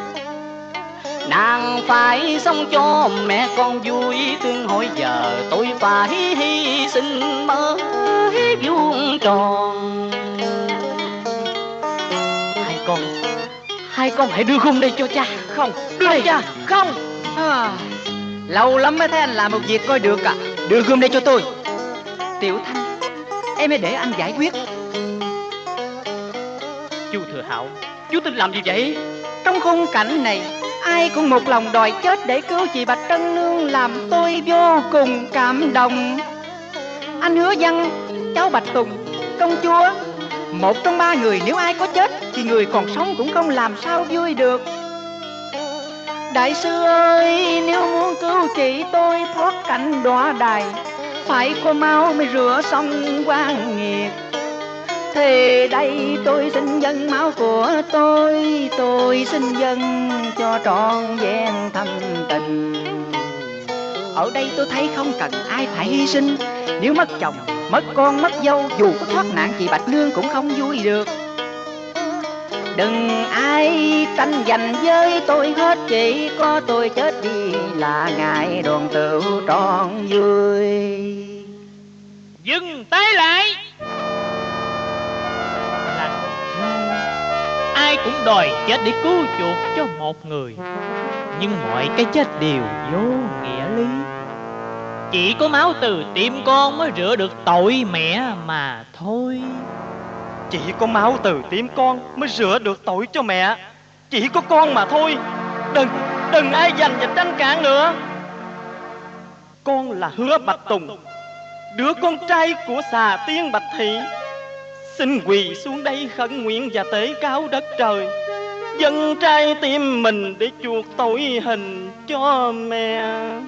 S4: Nàng phải sống cho mẹ con vui, tương hội giờ tôi phải hy sinh mới vuông tròn. Hai con hãy đưa khung đây cho cha.
S7: Không, đưa đây cha. Không.
S3: Lâu lắm mới thấy anh làm một việc coi được à. Đưa gươm đây cho tôi. Tiểu Thanh, em hãy để anh giải quyết.
S7: Chu Thừa Hạo, chú tính làm gì vậy?
S3: Trong khung cảnh này, ai cũng một lòng đòi chết để cứu chị Bạch Trân Nương, làm tôi vô cùng cảm động. Anh Hứa Văn, cháu Bạch Tùng, công chúa, một trong ba người nếu ai có chết thì người còn sống cũng không làm sao vui được. Đại sư ơi, nếu muốn cứu chị tôi thoát cảnh đọa đài, phải có máu mới rửa xong oan nghiệt. Thì đây tôi xin dâng máu của tôi xin dâng cho trọn vẹn thâm tình. Ở đây tôi thấy không cần ai phải hy sinh. Nếu mất chồng, mất con, mất dâu, dù có thoát nạn chị Bạch Nương cũng không vui được. Đừng ai tranh giành với tôi hết, chỉ có tôi chết đi là ngày đoàn tụ trọn vui.
S6: Dừng tay lại. Ai cũng đòi chết để cứu chuộc cho một người, nhưng mọi cái chết đều vô nghĩa lý. Chỉ có máu từ tim con mới rửa được tội mẹ mà thôi.
S7: Chỉ có máu từ tim con mới rửa được tội cho mẹ. Chỉ có con mà thôi. Đừng ai giành và tranh cãi nữa. Con là Hứa Bạch Tùng, đứa con trai của xà tiên Bạch Thị. Xin quỳ xuống đây khẩn nguyện và tế cáo đất trời, dâng trái tim mình để chuộc tội hình cho mẹ.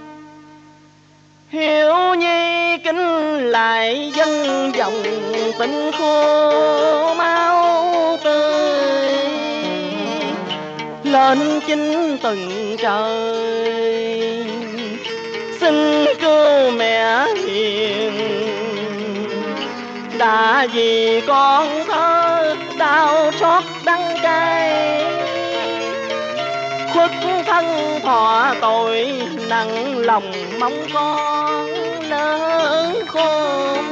S7: Hiếu nhi kính lại dân dòng tình khô máu tươi, lên chinh từng trời. Xin cứu mẹ hiền, đã vì con thơ đau xót đắng cay. Khuất thân thọ tội nặng lòng mong con lớn khôn.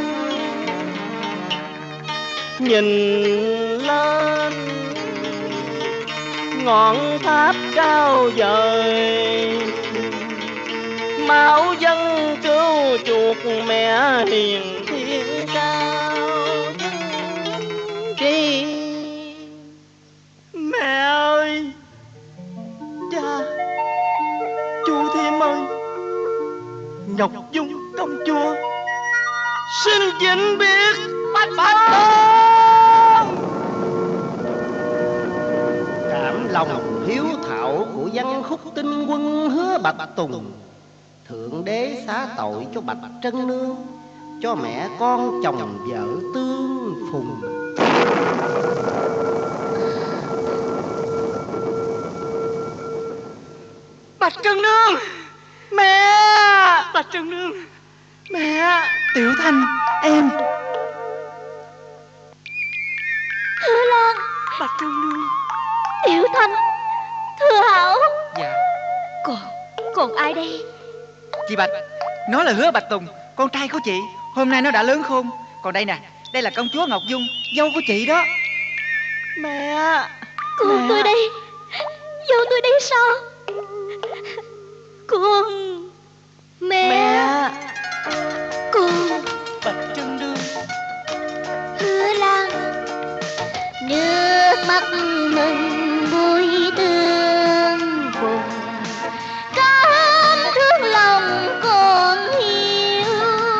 S7: Nhìn lên ngọn tháp cao vời, máu dân cứu chuộc mẹ hiền thiên cao tri. Mẹ ơi, cha, chú Thiêm ơi, Ngọc Dung công chúa, xin vĩnh biệt Bạch Tông.
S8: Cảm lòng hiếu thảo của văn khúc tinh quân Hứa Bạch Tùng, thượng đế xá tội cho Bạch Trân Nương, cho mẹ con chồng vợ tương phùng.
S7: Bạch Trân Nương, mẹ! Bạch Trân Nương, mẹ!
S3: Tiểu Thanh, em.
S1: Hứa Lan,
S7: Bạch Trân Nương,
S1: Tiểu Thanh, Thừa Hảo.
S3: Dạ.
S1: Còn ai đây?
S3: Chị Bạch, nó là Hứa Bạch Tùng, con trai của chị. Hôm nay nó đã lớn khôn. Còn đây nè, đây là công chúa Ngọc Dung, dâu của chị đó.
S7: mẹ!
S1: Con tôi đây, dâu tôi đây sao? Con, mẹ. Con,
S7: Bạch Trân Nương,
S1: Hứa Lan, nước mắt mình vui tương cùng, cảm thương lòng con hiếu.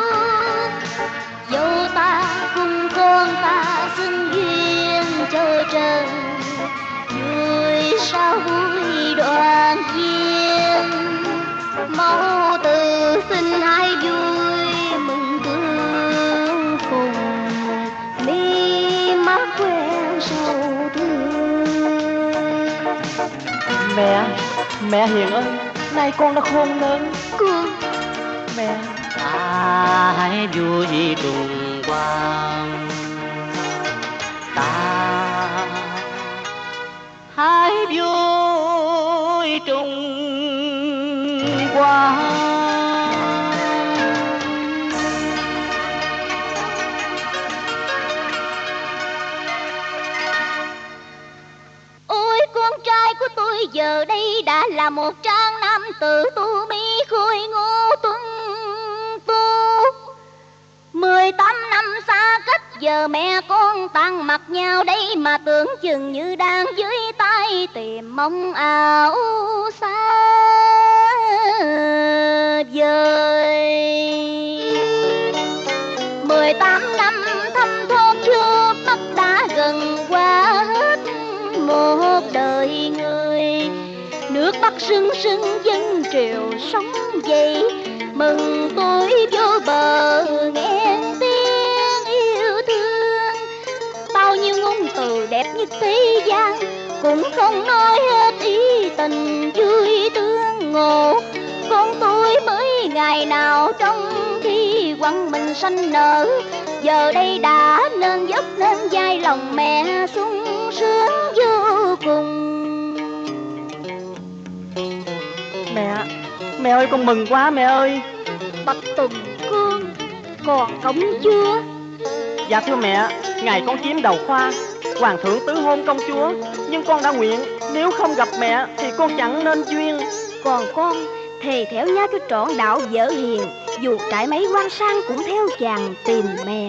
S1: Dẫu ta cùng con ta xưng duyên chơi trần, vui sao vui đoàn viên. Máu từ xin hai vui,
S7: Mẹ hiền ơi, nay con đã khôn lớn.
S1: Cương.
S7: Mẹ.
S8: Ta hãy vui trùng quang, ta hãy vui trùng quang.
S1: Ôi con trai của tôi giờ đây đã là một trang nam tử tu mi khôi ngô tuân tu. 18 năm xa cách giờ mẹ con tan mặt nhau đây mà tưởng chừng như đang dưới tay tìm mong ảo xa vời. 18 năm thâm thôn chưa mắt đã gần qua hết một đời người. Nước Bắc sưng sưng dân triều sống dậy, mừng tôi vô bờ nghe tiếng yêu thương. Bao nhiêu ngôn từ đẹp nhất thế gian cũng không nói hết ý tình vui tương ngộ. Con tôi mới ngày nào trong khi quăng mình sanh nở, giờ đây đã nên dốc nên vai lòng mẹ sung sướng vô cùng.
S7: Mẹ ơi, con mừng quá mẹ ơi.
S1: Bạch Tùng Cương còn cống chưa?
S7: Dạ thưa mẹ, ngày con chiếm đầu khoa, hoàng thượng tứ hôn công chúa, nhưng con đã nguyện nếu không gặp mẹ thì con chẳng nên duyên.
S2: Còn con thề thẻo nhá cho trọn đạo vợ hiền, dù trải mấy quan sang cũng theo chàng tìm mẹ.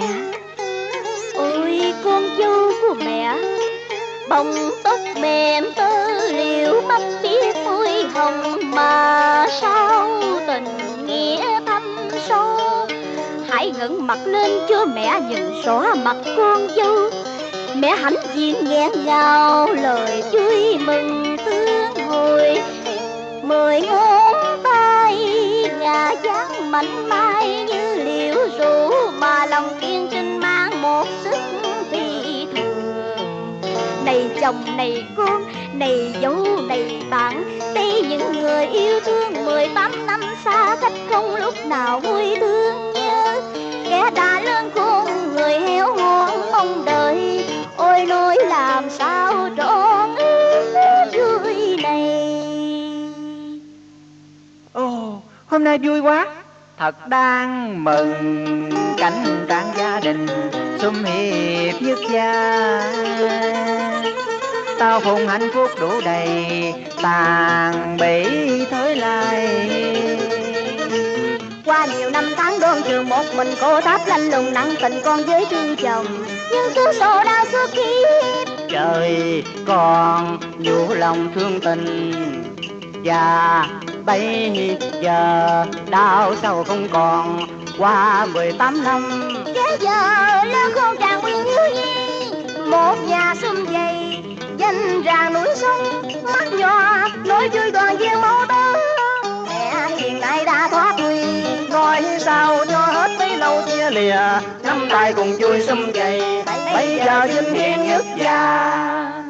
S1: Ôi con dâu của mẹ, bông tóc mềm tơ liễu mắt biết môi hồng mà sao tình nghĩa thâm sâu. Hãy ngẩng mặt lên cho mẹ nhìn rõ mặt con dâu. Mẹ hãnh diện nghẹn ngào lời vui mừng tương hồi. 10 ngón tay ngà dáng mảnh mai như liễu rủ, mà lòng kiên trinh mang một sức phi thường. Này chồng này con, này dâu này bạn, đây những người yêu thương 18 năm xa cách không lúc nào vui thương nhớ. Kẻ đã lớn khôn người héo hon mong đợi, ôi nói làm sao trọn vui này.
S3: Ồ, hôm nay vui quá. Thật đang mừng cảnh tang gia đình sum hiệp nhất gia. Tao phụng hạnh phúc đủ đầy, tàn bỉ thới lai.
S2: Qua nhiều năm tháng đoan trường một mình cô tháp lanh lùng nặng tình con với thương chồng, nhưng số sổ đã xuất kiếp.
S8: Trời còn vũ lòng thương tình, và bây giờ đau sầu không còn. Qua 18 năm
S2: Kẻ giờ lớn khôn tràn quyên hiếu nhi, một nhà sum vầy danh ràng núi sông. Mắt nhòa nỗi vui đoàn viên máu tơ, mẹ hiền nay đã thoát nguy.
S8: nói sao cho hết mấy lâu chia lìa, năm tay cùng vui sum vầy, bây giờ vinh hiển nhất gia.